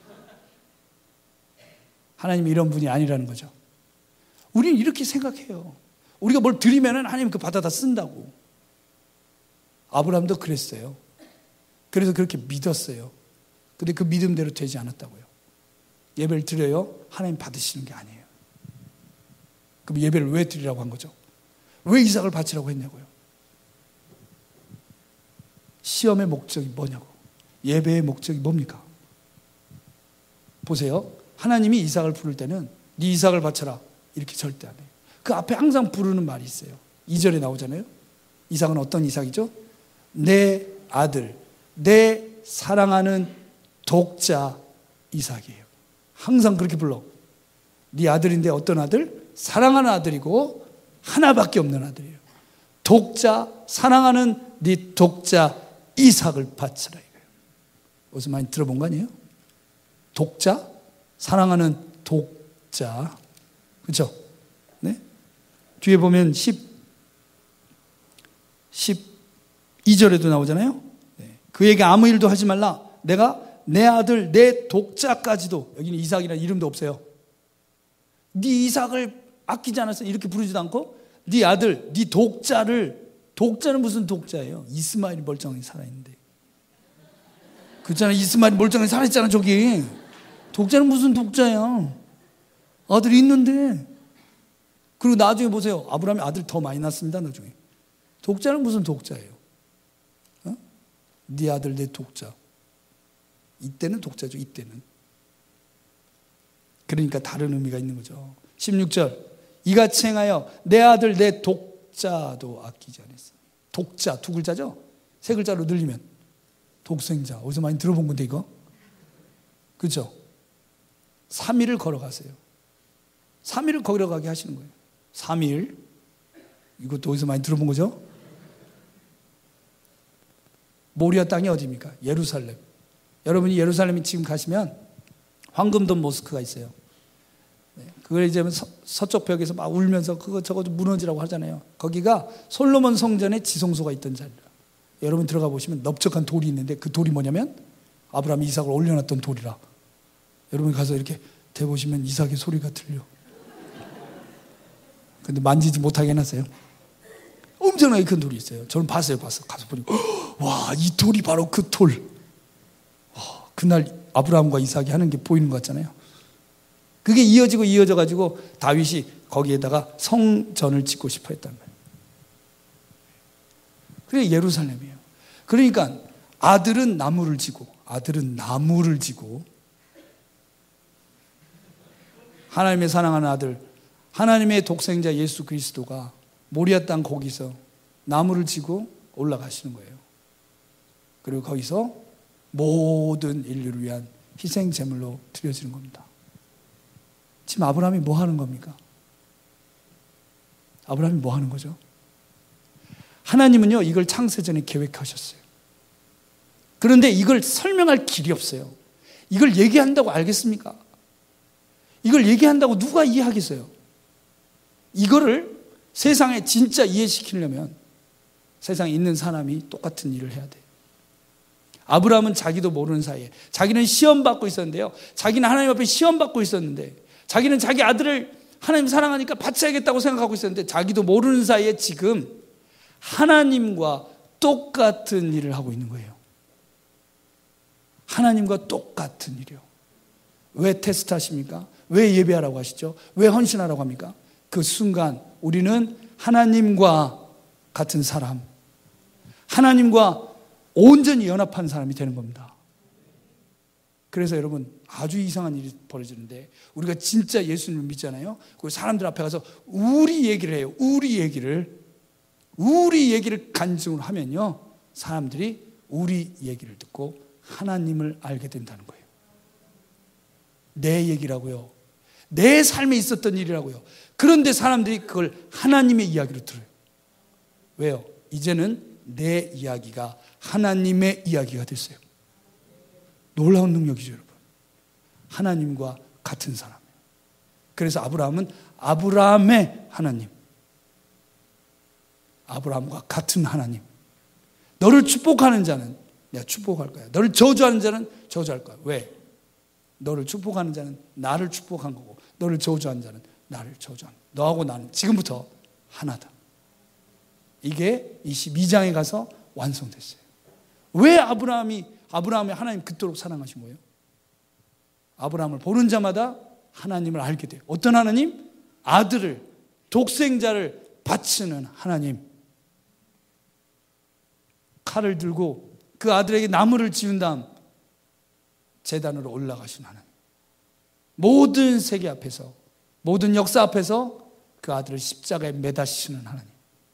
하나님이 이런 분이 아니라는 거죠. 우리는 이렇게 생각해요. 우리가 뭘 드리면 하나님 그 받아다 쓴다고. 아브라함도 그랬어요. 그래서 그렇게 믿었어요. 근데 그 믿음대로 되지 않았다고요. 예배를 드려요? 하나님 받으시는 게 아니에요. 그럼 예배를 왜 드리라고 한 거죠? 왜 이삭을 바치라고 했냐고요? 시험의 목적이 뭐냐고. 예배의 목적이 뭡니까? 보세요. 하나님이 이삭을 부를 때는 네 이삭을 바쳐라 이렇게 절대 안 해요. 그 앞에 항상 부르는 말이 있어요. 이 절에 나오잖아요. 이삭은 어떤 이삭이죠? 내 아들, 내 사랑하는 독자 이삭이에요. 항상 그렇게 불러. 네 아들인데 어떤 아들? 사랑하는 아들이고 하나밖에 없는 아들이에요. 독자, 사랑하는 네 독자 이삭을 바치라 이거예요. 어디서 많이 들어본 거 아니에요? 독자, 사랑하는 독자, 그렇죠? 네? 뒤에 보면 십, 십이 절에도 나오잖아요. 네. 그에게 아무 일도 하지 말라. 내가 내 아들, 내 독자까지도, 여기는 이삭이라는 이름도 없어요. 네 이삭을 아끼지 않았어. 이렇게 부르지도 않고 네 아들, 네 독자를, 독자는 무슨 독자예요? 이스마엘이 멀쩡히 살아있는데. 그렇잖아. 이스마엘이 멀쩡히 살아있잖아 저기. 독자는 무슨 독자야? 아들이 있는데. 그리고 나중에 보세요. 아브라함이 아들 더 많이 낳습니다. 나중에. 독자는 무슨 독자예요? 어? 네 아들 내 독자. 이때는 독자죠. 이때는. 그러니까 다른 의미가 있는 거죠. 십육 절. 이같이 행하여 내 아들 내 독자도 아끼지 않았어. 독자 두 글자죠? 세 글자로 늘리면 독생자. 어디서 많이 들어본 건데 이거? 그렇죠? 삼 일을 걸어가세요. 삼 일을 걸어가게 하시는 거예요. 삼 일. 이것도 어디서 많이 들어본 거죠? 모리아 땅이 어디입니까? 예루살렘. 여러분이 예루살렘에 지금 가시면 황금돔 모스크가 있어요. 네, 그걸 이제 서, 서쪽 벽에서 막 울면서 그거 저거 좀 무너지라고 하잖아요. 거기가 솔로몬 성전에 지성소가 있던 자리라. 여러분 들어가 보시면 넓적한 돌이 있는데 그 돌이 뭐냐면 아브라함이 이삭을 올려놨던 돌이라. 여러분 가서 이렇게 대보시면 이삭의 소리가 들려. 근데 만지지 못하게 해놨어요. 엄청나게 큰 돌이 있어요. 저는 봤어요, 봤어. 가서 보니까 와, 이 돌이 바로 그 돌. 와, 그날 아브라함과 이삭이 하는 게 보이는 것 같잖아요. 그게 이어지고 이어져 가지고 다윗이 거기에다가 성전을 짓고 싶어 했단 말이에요. 그게 예루살렘이에요. 그러니까 아들은 나무를 지고 아들은 나무를 지고 하나님의 사랑하는 아들, 하나님의 독생자 예수 그리스도가 모리아 땅 거기서 나무를 지고 올라가시는 거예요. 그리고 거기서 모든 인류를 위한 희생 제물로 드려지는 겁니다. 지금 아브라함이 뭐 하는 겁니까? 아브라함이 뭐 하는 거죠? 하나님은요, 이걸 창세전에 계획하셨어요. 그런데 이걸 설명할 길이 없어요. 이걸 얘기한다고 알겠습니까? 이걸 얘기한다고 누가 이해하겠어요? 이거를 세상에 진짜 이해시키려면 세상에 있는 사람이 똑같은 일을 해야 돼요. 아브라함은 자기도 모르는 사이에 자기는 시험받고 있었는데요. 자기는 하나님 앞에 시험받고 있었는데 자기는 자기 아들을 하나님 사랑하니까 바쳐야겠다고 생각하고 있었는데 자기도 모르는 사이에 지금 하나님과 똑같은 일을 하고 있는 거예요. 하나님과 똑같은 일이요. 왜 테스트 하십니까? 왜 예배하라고 하시죠? 왜 헌신하라고 합니까? 그 순간 우리는 하나님과 같은 사람, 하나님과 온전히 연합한 사람이 되는 겁니다. 그래서 여러분 아주 이상한 일이 벌어지는데 우리가 진짜 예수님을 믿잖아요. 그 사람들 앞에 가서 우리 얘기를 해요. 우리 얘기를 우리 얘기를 간증을 하면요, 사람들이 우리 얘기를 듣고 하나님을 알게 된다는 거예요. 내 얘기라고요. 내 삶에 있었던 일이라고요. 그런데 사람들이 그걸 하나님의 이야기로 들어요. 왜요? 이제는 내 이야기가 하나님의 이야기가 됐어요. 놀라운 능력이죠, 여러분. 하나님과 같은 사람이에요. 그래서 아브라함은 아브라함의 하나님, 아브라함과 같은 하나님, 너를 축복하는 자는 내가 축복할 거야. 너를 저주하는 자는 저주할 거야. 왜? 너를 축복하는 자는 나를 축복한 거고, 너를 저주하는 자는 나를 저주한 거야. 너하고 나는 지금부터 하나다. 이게 이십이 장에 가서 완성됐어요. 왜 아브라함이 아브라함이 하나님 그토록 사랑하신 거예요? 아브라함을 보는 자마다 하나님을 알게 돼요. 어떤 하나님? 아들을, 독생자를 바치는 하나님. 칼을 들고 그 아들에게 나무를 지은 다음 제단으로 올라가신 하나님. 모든 세계 앞에서, 모든 역사 앞에서 그 아들을 십자가에 매다시는 하나님.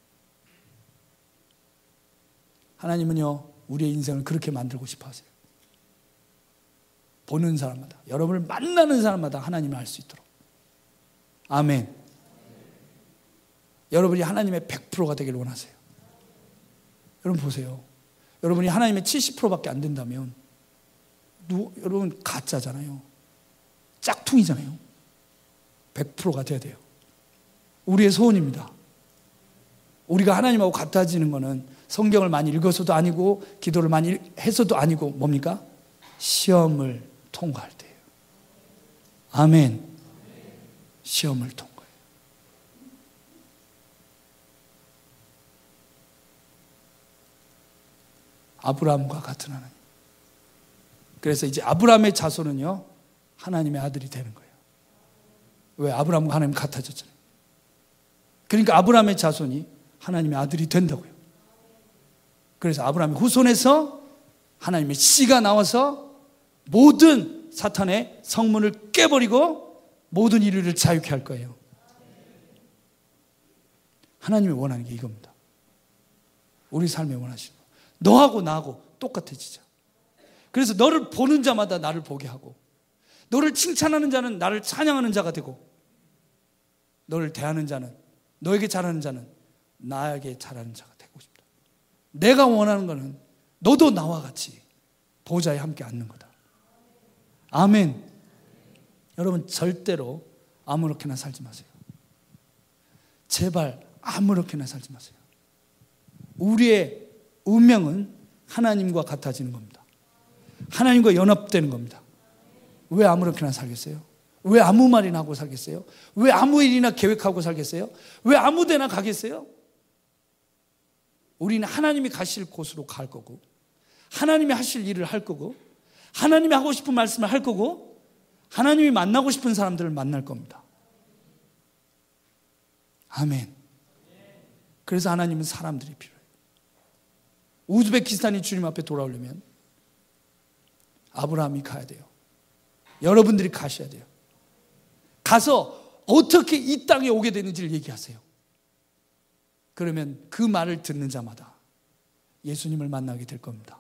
하나님은요, 우리의 인생을 그렇게 만들고 싶어 하세요. 보는 사람마다, 여러분을 만나는 사람마다 하나님을 알 수 있도록. 아멘. 여러분이 하나님의 백 퍼센트가 되길 원하세요. 여러분 보세요. 여러분이 하나님의 칠십 퍼센트밖에 안 된다면 누, 여러분 가짜잖아요. 짝퉁이잖아요. 백 퍼센트가 돼야 돼요. 우리의 소원입니다. 우리가 하나님하고 같아지는 것은 성경을 많이 읽어서도 아니고 기도를 많이 해서도 아니고 뭡니까? 시험을 통과할 때예요. 아멘. 시험을 통과해요. 아브라함과 같은 하나님. 그래서 이제 아브라함의 자손은요, 하나님의 아들이 되는 거예요. 왜? 아브라함과 하나님 같아졌잖아요. 그러니까 아브라함의 자손이 하나님의 아들이 된다고요. 그래서 아브라함의 후손에서 하나님의 씨가 나와서 모든 사탄의 성문을 깨버리고 모든 인류를 자유케 할 거예요. 하나님이 원하는 게 이겁니다. 우리 삶에 원하시는 거. 너하고 나하고 똑같아지자. 그래서 너를 보는 자마다 나를 보게 하고, 너를 칭찬하는 자는 나를 찬양하는 자가 되고, 너를 대하는 자는, 너에게 잘하는 자는 나에게 잘하는 자가 되고 싶다. 내가 원하는 것은 너도 나와 같이 보좌에 함께 앉는 거다. 아멘. 여러분 절대로 아무렇게나 살지 마세요. 제발 아무렇게나 살지 마세요. 우리의 운명은 하나님과 같아지는 겁니다. 하나님과 연합되는 겁니다. 왜 아무렇게나 살겠어요? 왜 아무 말이나 하고 살겠어요? 왜 아무 일이나 계획하고 살겠어요? 왜 아무 데나 가겠어요? 우리는 하나님이 가실 곳으로 갈 거고, 하나님이 하실 일을 할 거고, 하나님이 하고 싶은 말씀을 할 거고, 하나님이 만나고 싶은 사람들을 만날 겁니다. 아멘. 그래서 하나님은 사람들이 필요해요. 우즈베키스탄이 주님 앞에 돌아오려면 아브라함이 가야 돼요. 여러분들이 가셔야 돼요. 가서 어떻게 이 땅에 오게 되는지를 얘기하세요. 그러면 그 말을 듣는 자마다 예수님을 만나게 될 겁니다.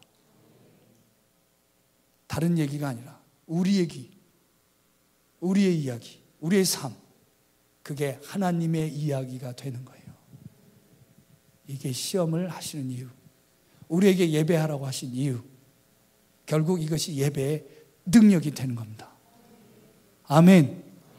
다른 얘기가 아니라 우리 얘기, 우리의 이야기, 우리의 삶, 그게 하나님의 이야기가 되는 거예요. 이게 시험을 하시는 이유, 우리에게 예배하라고 하신 이유, 결국 이것이 예배의 능력이 되는 겁니다. 아멘.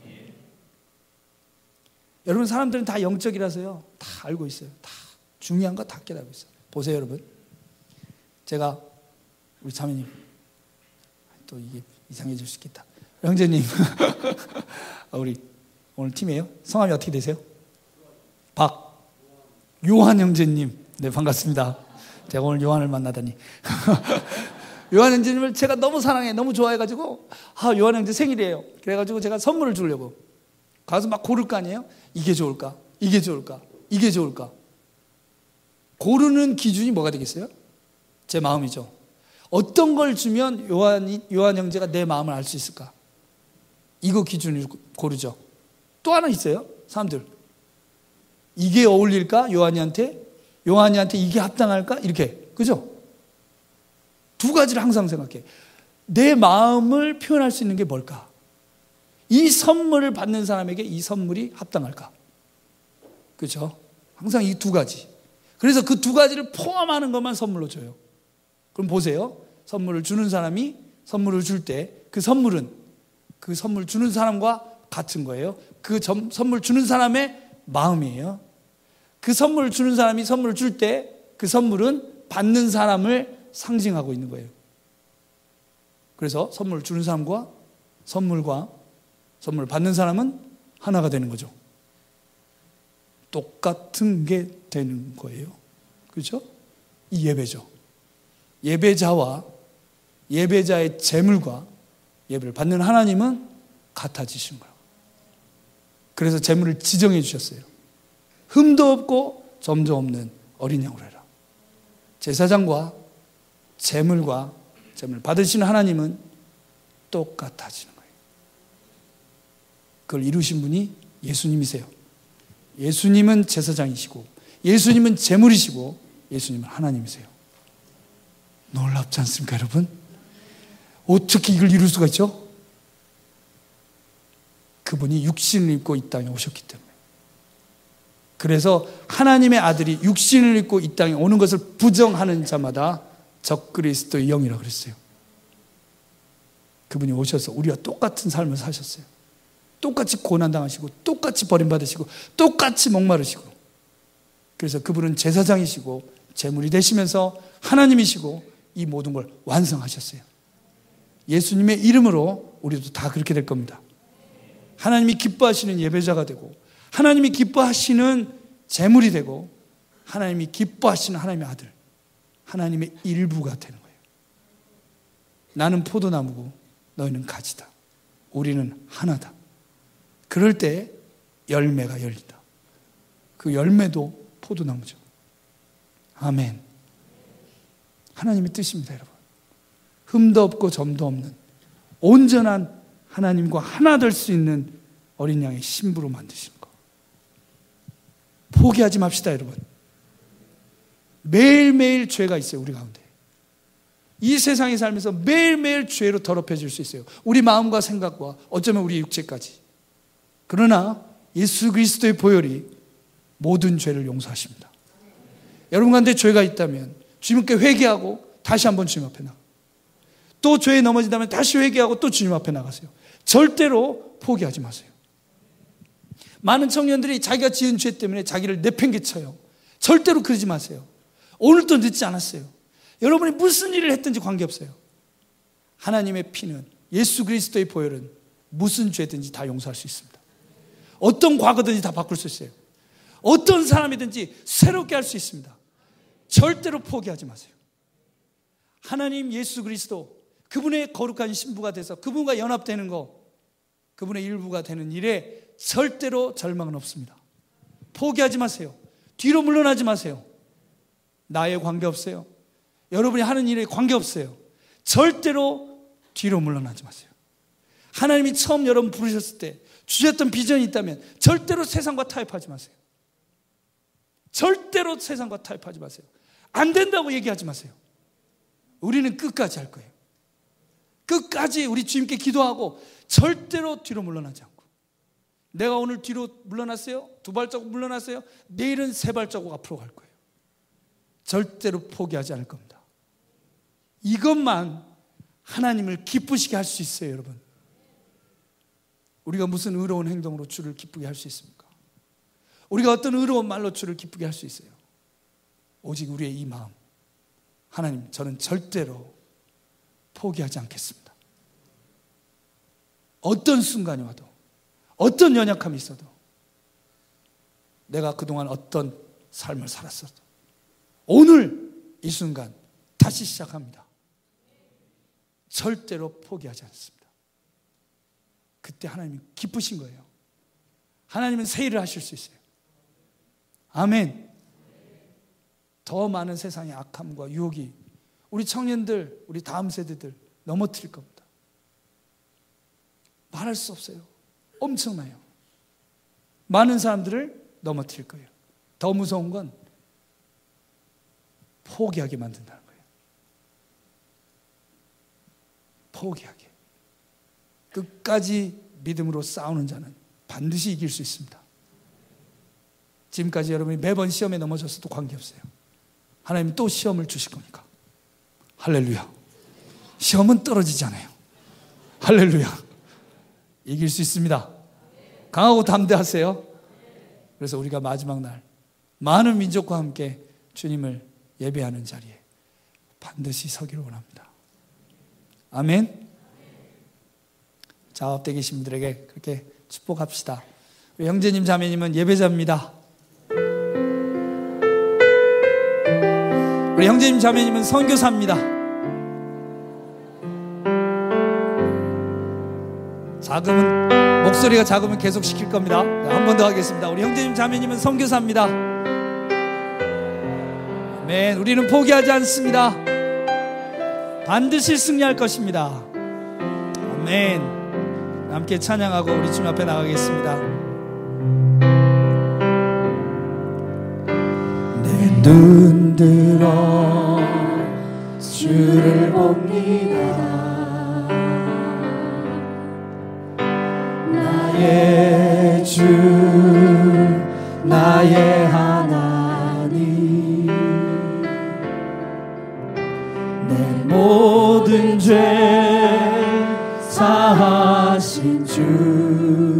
여러분, 사람들은 다 영적이라서요, 다 알고 있어요. 다 중요한 거 다 깨닫고 있어요. 보세요, 여러분. 제가 우리 자매님, 또 이게 이상해질 수 있겠다. 형제님, 우리 오늘 팀이에요. 성함이 어떻게 되세요? 박 요한 형제님. 네, 반갑습니다. 제가 오늘 요한을 만나다니. 요한 형제님을 제가 너무 사랑해, 너무 좋아해가지고, 아, 요한 형제 생일이에요. 그래가지고 제가 선물을 주려고 가서 막 고를 거 아니에요? 이게 좋을까? 이게 좋을까? 이게 좋을까? 고르는 기준이 뭐가 되겠어요? 제 마음이죠. 어떤 걸 주면 요한이, 요한 형제가 내 마음을 알 수 있을까? 이거 기준으로 고르죠. 또 하나 있어요, 사람들. 이게 어울릴까? 요한이한테? 요한이한테 이게 합당할까? 이렇게. 그죠? 두 가지를 항상 생각해. 내 마음을 표현할 수 있는 게 뭘까? 이 선물을 받는 사람에게 이 선물이 합당할까? 그렇죠? 항상 이 두 가지. 그래서 그 두 가지를 포함하는 것만 선물로 줘요. 그럼 보세요. 선물을 주는 사람이 선물을 줄 때 그 선물은 그 선물 주는 사람과 같은 거예요. 그 점, 선물 주는 사람의 마음이에요. 그 선물을 주는 사람이 선물을 줄 때 그 선물은 받는 사람을 상징하고 있는 거예요. 그래서 선물을 주는 사람과 선물과 선물을 받는 사람은 하나가 되는 거죠. 똑같은 게 되는 거예요. 그렇죠? 이 예배죠. 예배자와 예배자의 재물과 예배를 받는 하나님은 같아지신 거예요. 그래서 재물을 지정해 주셨어요. 흠도 없고 점도 없는 어린 양으로 해라. 제사장과 재물과 재물을 받으시는 하나님은 똑같아지는 거예요. 그걸 이루신 분이 예수님이세요. 예수님은 제사장이시고 예수님은 재물이시고 예수님은 하나님이세요. 놀랍지 않습니까, 여러분? 어떻게 이걸 이룰 수가 있죠? 그분이 육신을 입고 이 땅에 오셨기 때문에. 그래서 하나님의 아들이 육신을 입고 이 땅에 오는 것을 부정하는 자마다 적그리스도의 영이라고 그랬어요. 그분이 오셔서 우리와 똑같은 삶을 사셨어요. 똑같이 고난당하시고 똑같이 버림받으시고 똑같이 목마르시고, 그래서 그분은 제사장이시고 제물이 되시면서 하나님이시고 이 모든 걸 완성하셨어요. 예수님의 이름으로 우리도 다 그렇게 될 겁니다. 하나님이 기뻐하시는 예배자가 되고 하나님이 기뻐하시는 제물이 되고 하나님이 기뻐하시는 하나님의 아들, 하나님의 일부가 되는 거예요. 나는 포도나무고 너희는 가지다. 우리는 하나다. 그럴 때 열매가 열린다. 그 열매도 포도나무죠. 아멘. 하나님의 뜻입니다, 여러분. 흠도 없고 점도 없는 온전한 하나님과 하나 될 수 있는 어린 양의 신부로 만드시는 거. 포기하지 맙시다, 여러분. 매일매일 죄가 있어요, 우리 가운데. 이 세상에 살면서 매일매일 죄로 더럽혀질 수 있어요. 우리 마음과 생각과 어쩌면 우리 육체까지. 그러나 예수 그리스도의 보혈이 모든 죄를 용서하십니다. 여러분 가운데 죄가 있다면 주님께 회개하고 다시 한번 주님 앞에 나가. 또 죄에 넘어진다면 다시 회개하고 또 주님 앞에 나가세요. 절대로 포기하지 마세요. 많은 청년들이 자기가 지은 죄 때문에 자기를 내팽개쳐요. 절대로 그러지 마세요. 오늘도 늦지 않았어요. 여러분이 무슨 일을 했든지 관계없어요. 하나님의 피는, 예수 그리스도의 보혈은 무슨 죄든지 다 용서할 수 있습니다. 어떤 과거든지 다 바꿀 수 있어요. 어떤 사람이든지 새롭게 할 수 있습니다. 절대로 포기하지 마세요. 하나님 예수 그리스도, 그분의 거룩한 신부가 돼서 그분과 연합되는 거, 그분의 일부가 되는 일에 절대로 절망은 없습니다. 포기하지 마세요. 뒤로 물러나지 마세요. 나에 관계없어요. 여러분이 하는 일에 관계없어요. 절대로 뒤로 물러나지 마세요. 하나님이 처음 여러분 부르셨을 때 주셨던 비전이 있다면 절대로 세상과 타협하지 마세요. 절대로 세상과 타협하지 마세요. 안 된다고 얘기하지 마세요. 우리는 끝까지 할 거예요. 끝까지 우리 주님께 기도하고 절대로 뒤로 물러나지 않고, 내가 오늘 뒤로 물러났어요? 두 발자국 물러났어요? 내일은 세 발자국 앞으로 갈 거예요. 절대로 포기하지 않을 겁니다. 이것만 하나님을 기쁘시게 할 수 있어요, 여러분. 우리가 무슨 의로운 행동으로 주를 기쁘게 할 수 있습니까? 우리가 어떤 의로운 말로 주를 기쁘게 할 수 있어요? 오직 우리의 이 마음. 하나님, 저는 절대로 포기하지 않겠습니다. 어떤 순간이 와도, 어떤 연약함이 있어도, 내가 그동안 어떤 삶을 살았어도 오늘 이 순간 다시 시작합니다. 절대로 포기하지 않습니다. 그때 하나님이 기쁘신 거예요. 하나님은 새 일을 하실 수 있어요. 아멘. 더 많은 세상의 악함과 유혹이 우리 청년들, 우리 다음 세대들 넘어뜨릴 겁니다. 말할 수 없어요. 엄청나요. 많은 사람들을 넘어뜨릴 거예요. 더 무서운 건 포기하게 만든다는 거예요. 포기하게. 끝까지 믿음으로 싸우는 자는 반드시 이길 수 있습니다. 지금까지 여러분이 매번 시험에 넘어졌어도 관계없어요. 하나님 또 시험을 주실 거니까. 할렐루야. 시험은 떨어지지 않아요. 할렐루야. 이길 수 있습니다. 강하고 담대하세요. 그래서 우리가 마지막 날 많은 민족과 함께 주님을 예배하는 자리에 반드시 서기를 원합니다. 아멘. 자, 엎드려 계신 분들에게 그렇게 축복합시다. 우리 형제님 자매님은 예배자입니다. 우리 형제님 자매님은 선교사입니다. 작으면 목소리가 작으면 계속 시킬 겁니다. 한 번 더 하겠습니다. 우리 형제님 자매님은 선교사입니다. 아멘. 우리는 포기하지 않습니다. 반드시 승리할 것입니다. 아멘. 함께 찬양하고 우리 주님 앞에 나가겠습니다. 내 눈 들어 주를 봅니다. 나의 주 나의 하나님, 내 모든 죄 사하신 주,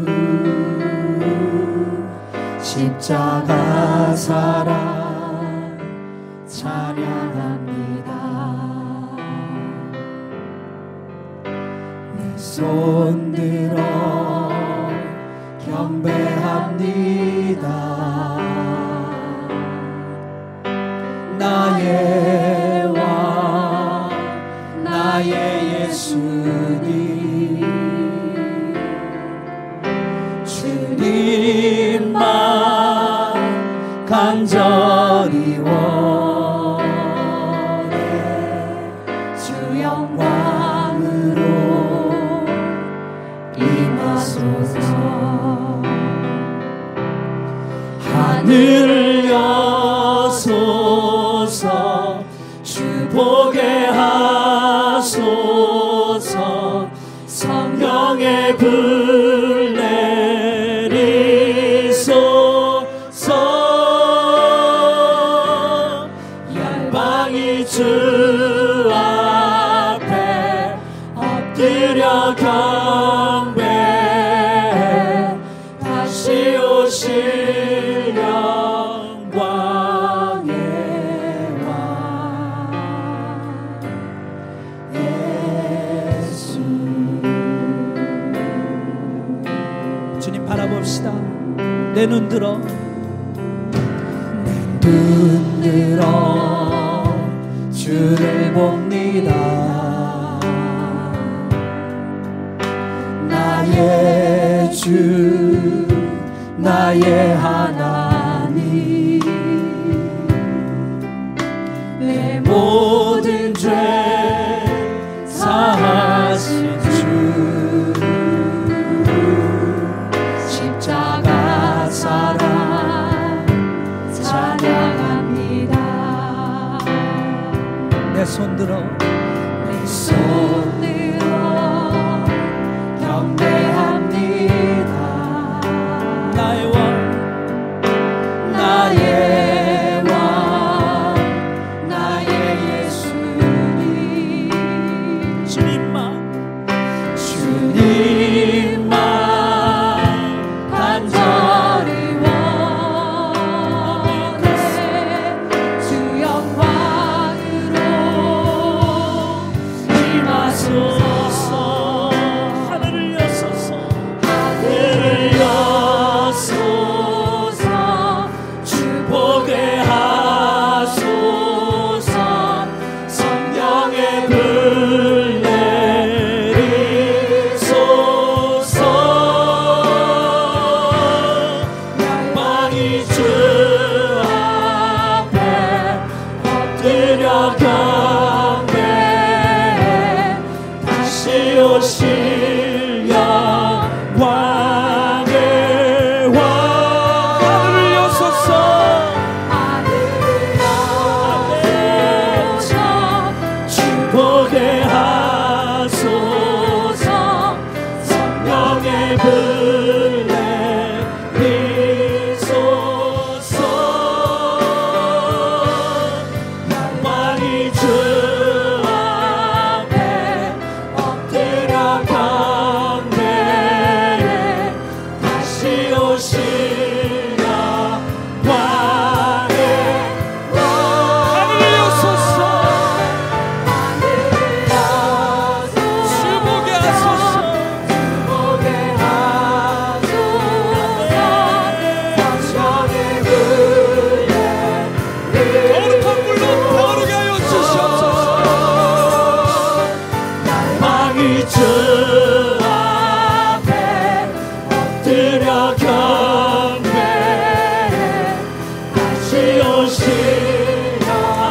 십자가 사랑 찬양합니다. 내 손 들어 경배합니다. 나의 왕 나의 예수님, 주님만 간절히 원해. 주 영광으로 임하소서. 하늘을 여소서. 주 보게 하소서. 성령의 불 내리소서. 열방이 주 앞에 엎드려 경배해. 다시 오실 영광의 왕 예수. 주님 바라봅시다. 내 눈 들어 내 눈 들어 주를 봅니다. 나의 주 나의 하나님, 내 모든 죄 사하신 주, 십자가 사랑 찬양합니다. 내 손 들어 내 손 들어 경배합니다. 나의 왕 나의 왕 나의 예수님, 주님만 주님만 간절히 원해. 주 영광으로 임하소서. 하늘을 여소서. 하늘을 여소서. 주 보게 하소서. 성령의 불 내리소서. 열방이 주 앞에 엎드려 경배해. 다시 오실 영광의 왕. 하늘을 여소서. 하늘을 여소서. 주 보게 하소서. 성령의 불 내리소서. 영광이 주 앞에 엎드려 경배해. 만왕이 주 앞에 엎드려 경배해 다시 오시려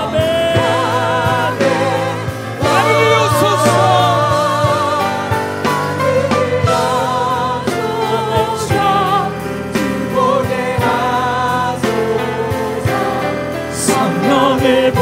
아멘 하늘이옵소서 하늘이옵소서 주보게 하소서 성령의 불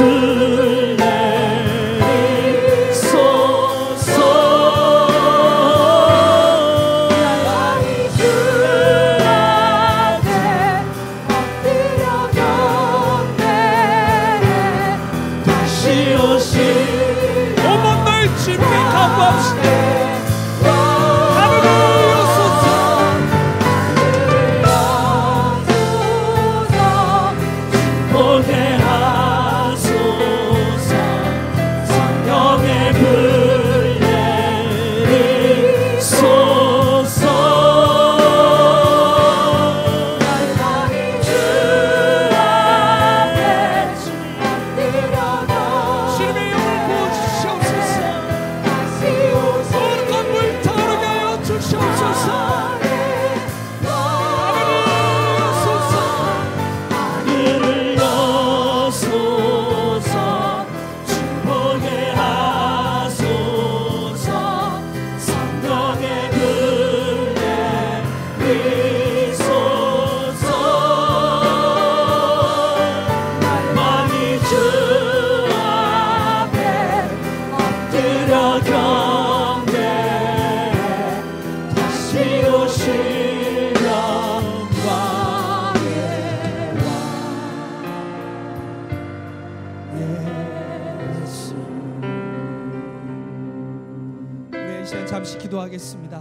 잠시 기도하겠습니다.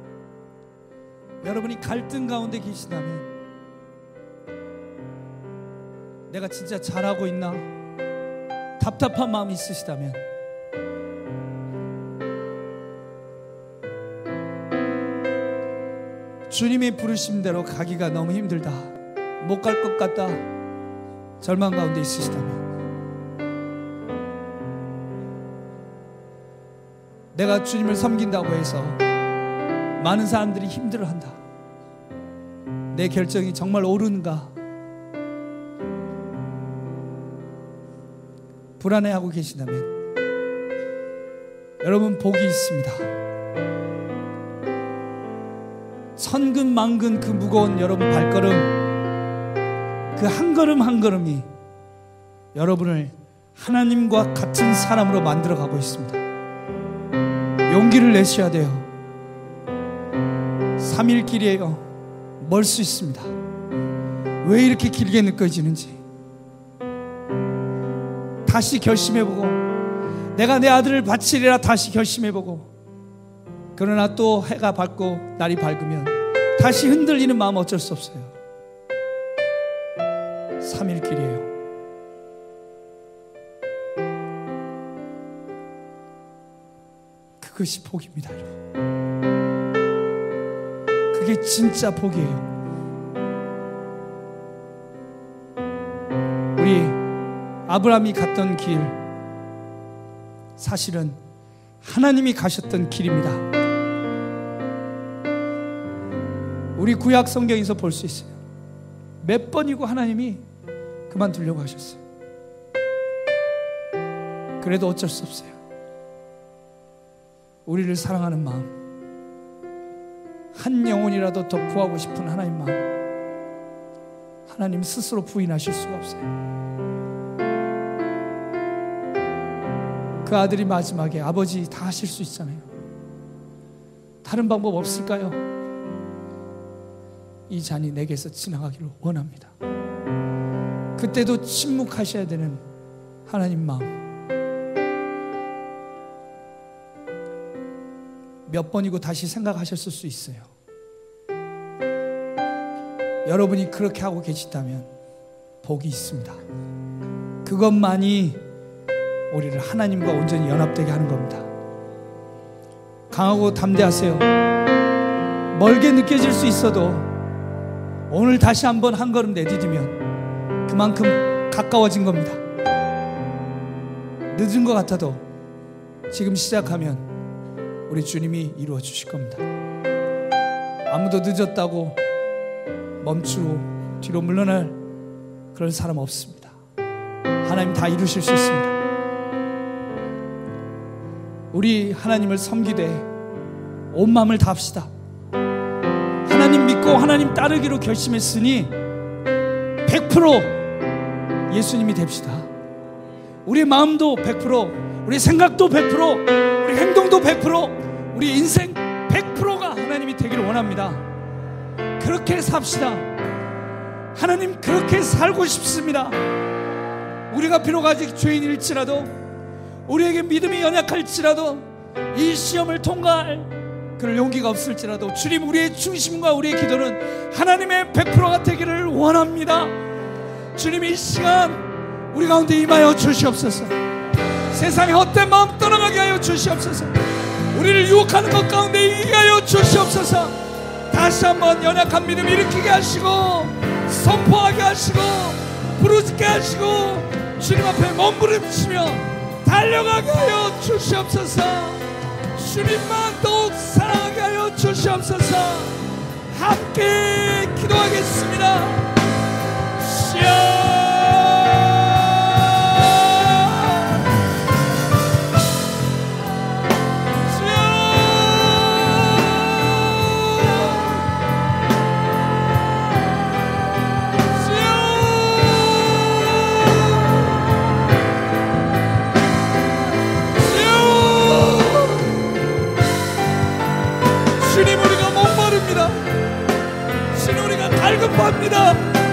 여러분이 갈등 가운데 계시다면, 내가 진짜 잘하고 있나 답답한 마음이 있으시다면 주님의 부르심대로 가기가 너무 힘들다, 못 갈 것 같다, 절망 가운데 있으시다면 내가 주님을 섬긴다고 해서 많은 사람들이 힘들어한다, 내 결정이 정말 옳은가 불안해하고 계시다면 여러분 복이 있습니다. 천근만근 그 무거운 여러분 발걸음, 그 한 걸음 한 걸음이 여러분을 하나님과 같은 사람으로 만들어가고 있습니다. 용기를 내셔야 돼요. 삼 일 길이에요. 멀 수 있습니다. 왜 이렇게 길게 느껴지는지 다시 결심해보고, 내가 내 아들을 바치리라 다시 결심해보고, 그러나 또 해가 밝고 날이 밝으면 다시 흔들리는 마음 어쩔 수 없어요. 삼 일 길이에요. 그것이 복입니다, 여러분. 그게 진짜 복이에요. 우리 아브라함이 갔던 길, 사실은 하나님이 가셨던 길입니다. 우리 구약 성경에서 볼 수 있어요. 몇 번이고 하나님이 그만두려고 하셨어요. 그래도 어쩔 수 없어요. 우리를 사랑하는 마음, 한 영혼이라도 더 구하고 싶은 하나님 마음, 하나님 스스로 부인하실 수가 없어요. 그 아들이 마지막에 아버지 다 하실 수 있잖아요, 다른 방법 없을까요? 이 잔이 내게서 지나가기를 원합니다. 그때도 침묵하셔야 되는 하나님 마음, 몇 번이고 다시 생각하셨을 수 있어요. 여러분이 그렇게 하고 계시다면 복이 있습니다. 그것만이 우리를 하나님과 온전히 연합되게 하는 겁니다. 강하고 담대하세요. 멀게 느껴질 수 있어도 오늘 다시 한번 한 걸음 내디디면 그만큼 가까워진 겁니다. 늦은 것 같아도 지금 시작하면 우리 주님이 이루어 주실 겁니다. 아무도 늦었다고 멈추고 뒤로 물러날 그런 사람 없습니다. 하나님 다 이루실 수 있습니다. 우리 하나님을 섬기되 온 마음을 다합시다. 하나님 믿고 하나님 따르기로 결심했으니 백 퍼센트 예수님이 됩시다. 우리 마음도 백 퍼센트, 우리 생각도 백 퍼센트, 우리 행동도 백 퍼센트, 우리 인생 백 퍼센트가 하나님이 되기를 원합니다. 그렇게 삽시다. 하나님 그렇게 살고 싶습니다. 우리가 비록 아직 죄인일지라도, 우리에게 믿음이 연약할지라도, 이 시험을 통과할 그럴 용기가 없을지라도 주님, 우리의 중심과 우리의 기도는 하나님의 백 퍼센트가 되기를 원합니다. 주님, 이 시간 우리 가운데 임하여 주시옵소서. 세상의 헛된 마음 떠나가게 하여 주시옵소서. 우리를 유혹하는 것 가운데 이기게 하여 주시옵소서. 다시 한번 연약한 믿음 일으키게 하시고, 선포하게 하시고, 부르짖게 하시고, 주님 앞에 몸부림치며 달려가게 하여 주시옵소서. 주님만 더욱 사랑하게 하여 주시옵소서. 함께 기도하겠습니다. 시여, 주님, 우리가 목마릅니다. 주님, 우리가 갈급합니다.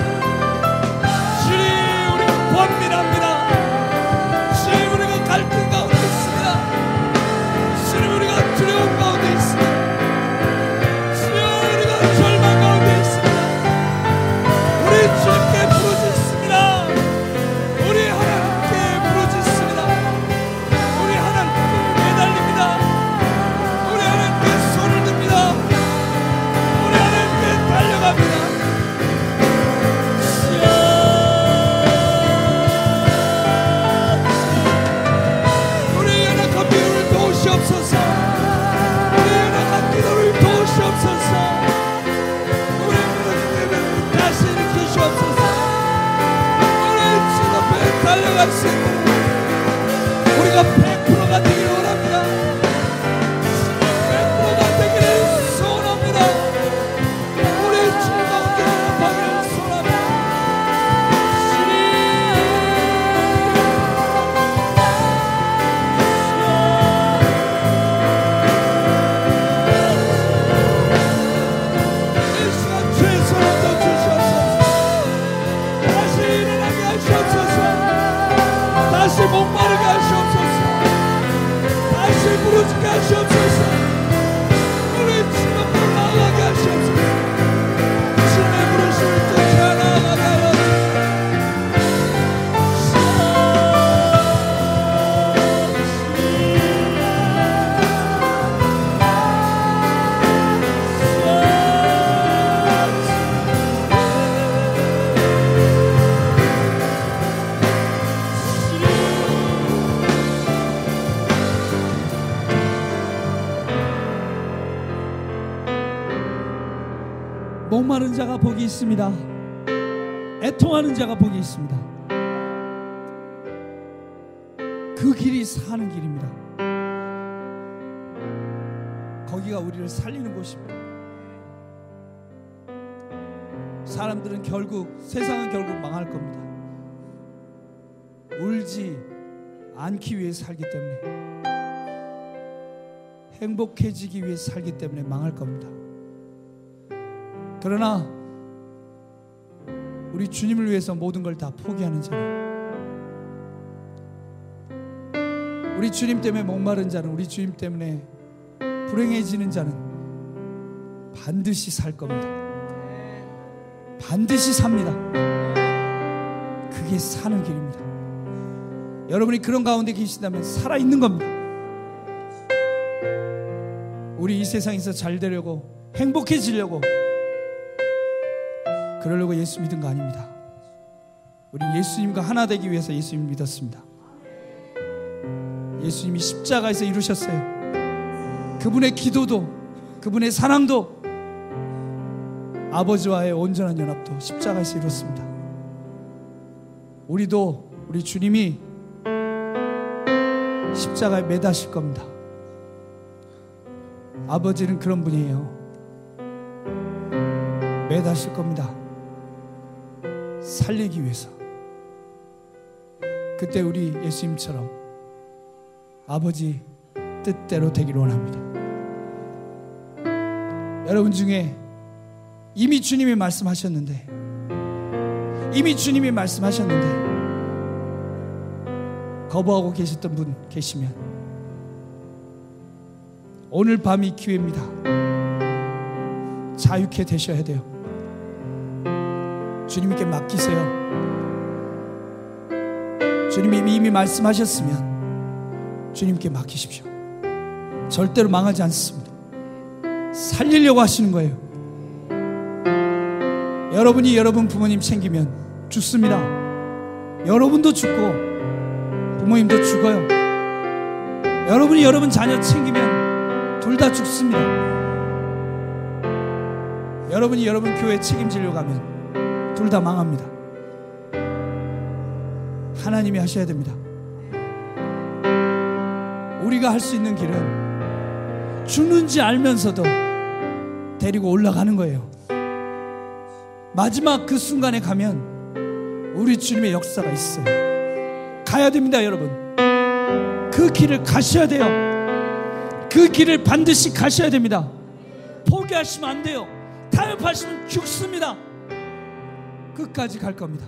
주님, 우리가 권민합니다. 주님, 우리가 갈등 가운데 있습니다. 주님, 우리가 두려움 가운데 있습니다. 주님, 우리가 절망 가운데 있습니다. 우리 주님께 부르짖습니다. 우리 하나님께 부르짖습니다. 우리 하나님께 매달립니다. 우리 하나님께 손을 듭니다. 우리 하나님께 달려갑니다. 우리 연약한 기도를 도우시옵소서. 우리 연약한 기도를 도우시옵소서. 우리 무너진 다시 일으키시옵소서. 우리 주님 앞에 달려갈 수 있는 우리가 백 퍼센트가 되기를 원합니다. 백 퍼센트가 되기를 소원합니다. 우리 주님 가운데 연합하기를 소원합니다. 이 시간 주의 손 얹어 주시옵소서. 다시 일어나게 하시옵소서. 다시 목마르게 하시옵소서. 다시 부르짖게 하시옵소서. 우리 주님 앞으로 나아가게 하시옵소서. 주님의 부르심을 쫓아 나아가게 하여 목마른 자가 복이 있습니다. 애통하는 자가 복이 있습니다. 그 길이 사는 길입니다. 거기가 우리를 살리는 곳입니다. 사람들은 결국, 세상은 결국 망할 겁니다. 울지 않기 위해 살기 때문에, 행복해지기 위해 살기 때문에 망할 겁니다. 그러나 우리 주님을 위해서 모든 걸 다 포기하는 자는, 우리 주님 때문에 목마른 자는, 우리 주님 때문에 불행해지는 자는 반드시 살 겁니다. 반드시 삽니다. 그게 사는 길입니다. 여러분이 그런 가운데 계신다면 살아있는 겁니다. 우리 이 세상에서 잘 되려고, 행복해지려고, 그러려고 예수 믿은 거 아닙니다. 우리 예수님과 하나 되기 위해서 예수님 믿었습니다. 예수님이 십자가에서 이루셨어요. 그분의 기도도, 그분의 사랑도, 아버지와의 온전한 연합도 십자가에서 이뤘습니다. 우리도 우리 주님이 십자가에 매다실 겁니다. 아버지는 그런 분이에요. 매다실 겁니다. 살리기 위해서. 그때 우리 예수님처럼 아버지 뜻대로 되기를 원합니다. 여러분 중에 이미 주님이 말씀하셨는데 이미 주님이 말씀하셨는데 거부하고 계셨던 분 계시면 오늘 밤이 기회입니다. 자유케 되셔야 돼요. 주님께 맡기세요. 주님이 이미 말씀하셨으면 주님께 맡기십시오. 절대로 망하지 않습니다. 살리려고 하시는 거예요. 여러분이 여러분 부모님 챙기면 죽습니다. 여러분도 죽고 부모님도 죽어요. 여러분이 여러분 자녀 챙기면 둘 다 죽습니다. 여러분이 여러분 교회 책임지려고 하면 둘 다 망합니다. 하나님이 하셔야 됩니다. 우리가 할 수 있는 길은 죽는지 알면서도 데리고 올라가는 거예요. 마지막 그 순간에 가면 우리 주님의 역사가 있어요. 가야 됩니다, 여러분. 그 길을 가셔야 돼요. 그 길을 반드시 가셔야 됩니다. 포기하시면 안 돼요. 타협하시면 죽습니다. 끝까지 갈 겁니다.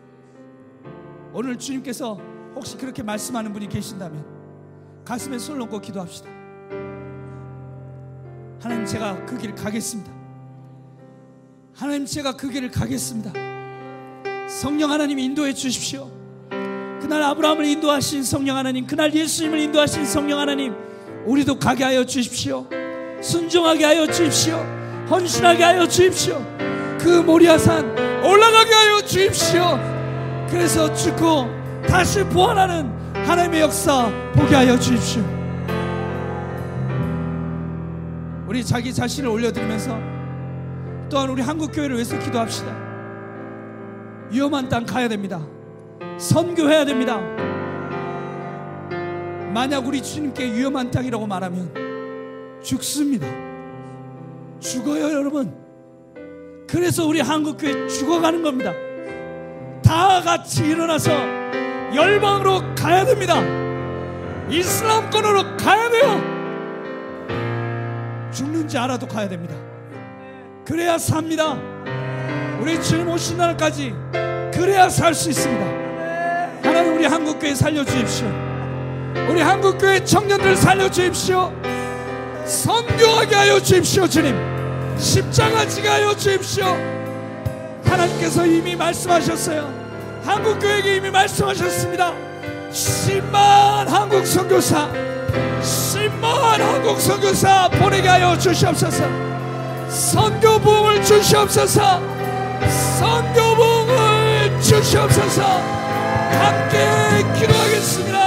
오늘 주님께서 혹시 그렇게 말씀하는 분이 계신다면 가슴에 손을 얹고 기도합시다. 하나님, 제가 그 길을 가겠습니다. 하나님, 제가 그 길을 가겠습니다. 성령 하나님 인도해 주십시오. 그날 아브라함을 인도하신 성령 하나님, 그날 예수님을 인도하신 성령 하나님, 우리도 가게 하여 주십시오. 순종하게 하여 주십시오. 헌신하게 하여 주십시오. 그 모리아산 올라가게 하여 주십시오. 그래서 죽고 다시 부활하는 하나님의 역사 보게 하여 주십시오. 우리 자기 자신을 올려드리면서 또한 우리 한국교회를 위해서 기도합시다. 위험한 땅 가야 됩니다. 선교해야 됩니다. 만약 우리 주님께 위험한 땅이라고 말하면 죽습니다. 죽어요, 여러분. 그래서 우리 한국교회 죽어가는 겁니다. 다 같이 일어나서 열방으로 가야 됩니다. 이슬람권으로 가야 돼요. 죽는지 알아도 가야 됩니다. 그래야 삽니다. 우리 주님 오신 날까지 그래야 살 수 있습니다. 하나님, 우리 한국교회 살려주십시오. 우리 한국교회 청년들 살려주십시오. 선교하게 하여 주십시오. 주님, 십자가 지게 하여 주십시오. 하나님께서 이미 말씀하셨어요. 한국교회에게 이미 말씀하셨습니다. 십만 한국 선교사, 십만 한국 선교사 보내게 하여 주시옵소서. 선교부흥을 주시옵소서. 선교부흥을 주시옵소서. 함께 기도하겠습니다.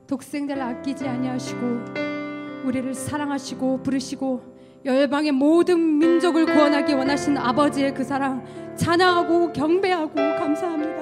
독생자를 아끼지 아니하시고 우리를 사랑하시고 부르시고 열방의 모든 민족을 구원하기 원하신 아버지의 그 사랑 찬양하고 경배하고 감사합니다.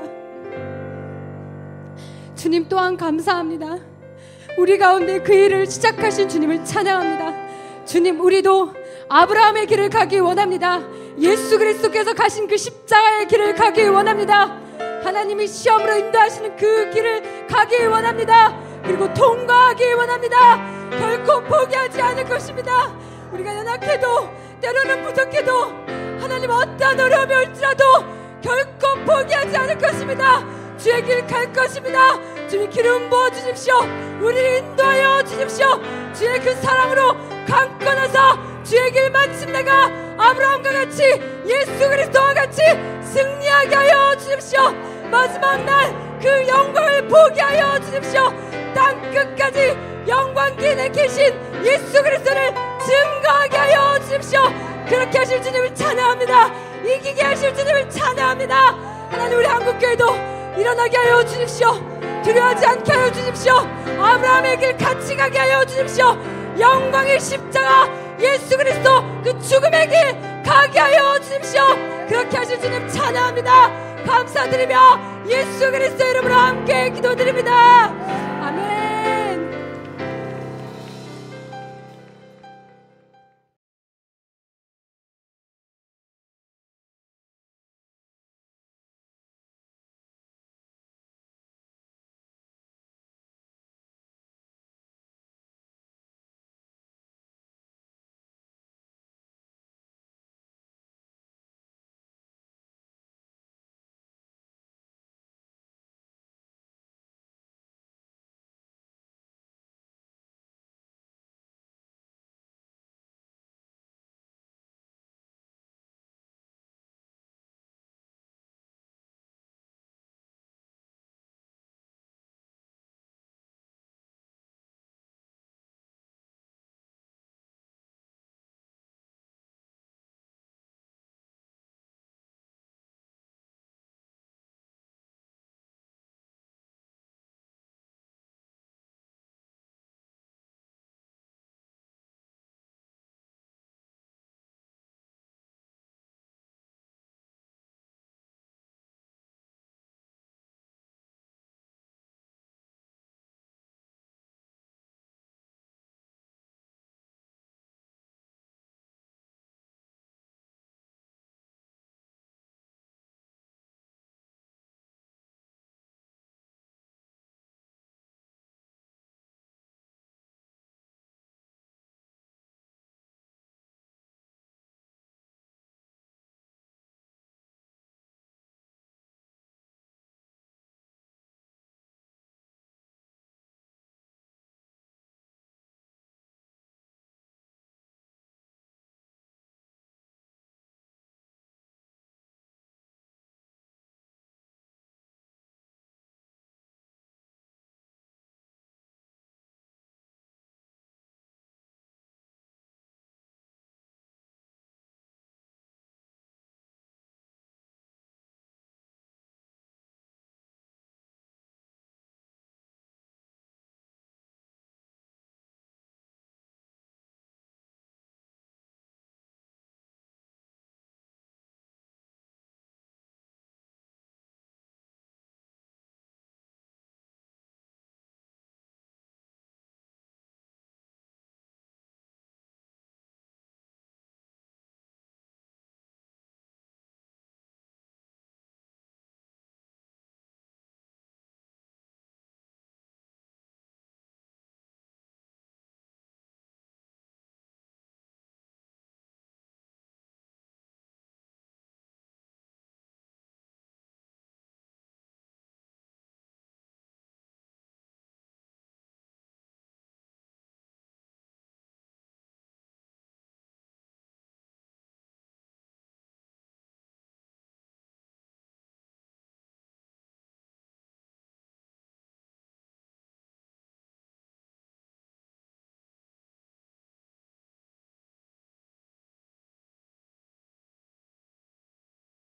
주님 또한 감사합니다. 우리 가운데 그 일을 시작하신 주님을 찬양합니다. 주님, 우리도 아브라함의 길을 가기 원합니다. 예수 그리스도께서 가신 그 십자가의 길을 가기 원합니다. 하나님이 시험으로 인도하시는 그 길을 가기 원합니다. 그리고 통과하기 원합니다. 결코 포기하지 않을 것입니다. 우리가 연약해도 때로는 부족해도 하나님 어떠한 어려움이 올지라도 결코 포기하지 않을 것입니다. 주의 길 갈 것입니다. 주님 기름 부어주십시오. 우리를 인도하여 주십시오. 주의 그 사랑으로 감고 나서 주의 길 마침 내가 아브라함과 같이 예수 그리스도와 같이 승리하게 하여 주십시오. 마지막 날 그 영광을 보게 하여 주십시오. 땅 끝까지 영광기에 계신 예수 그리스도를 증거하게 하여 주십시오. 그렇게 하실 주님을 찬양합니다. 이기게 하실 주님을 찬양합니다. 하나님, 우리 한국교회도 일어나게 하여 주십시오. 두려워하지 않게 하여 주십시오. 아브라함의 길 같이 가게 하여 주십시오. 영광의 십자가 예수 그리스도 그 죽음의 길 가게 하여 주십시오. 그렇게 하실 주님 찬양합니다. 감사드리며 예수 그리스도 이름으로 함께 기도드립니다.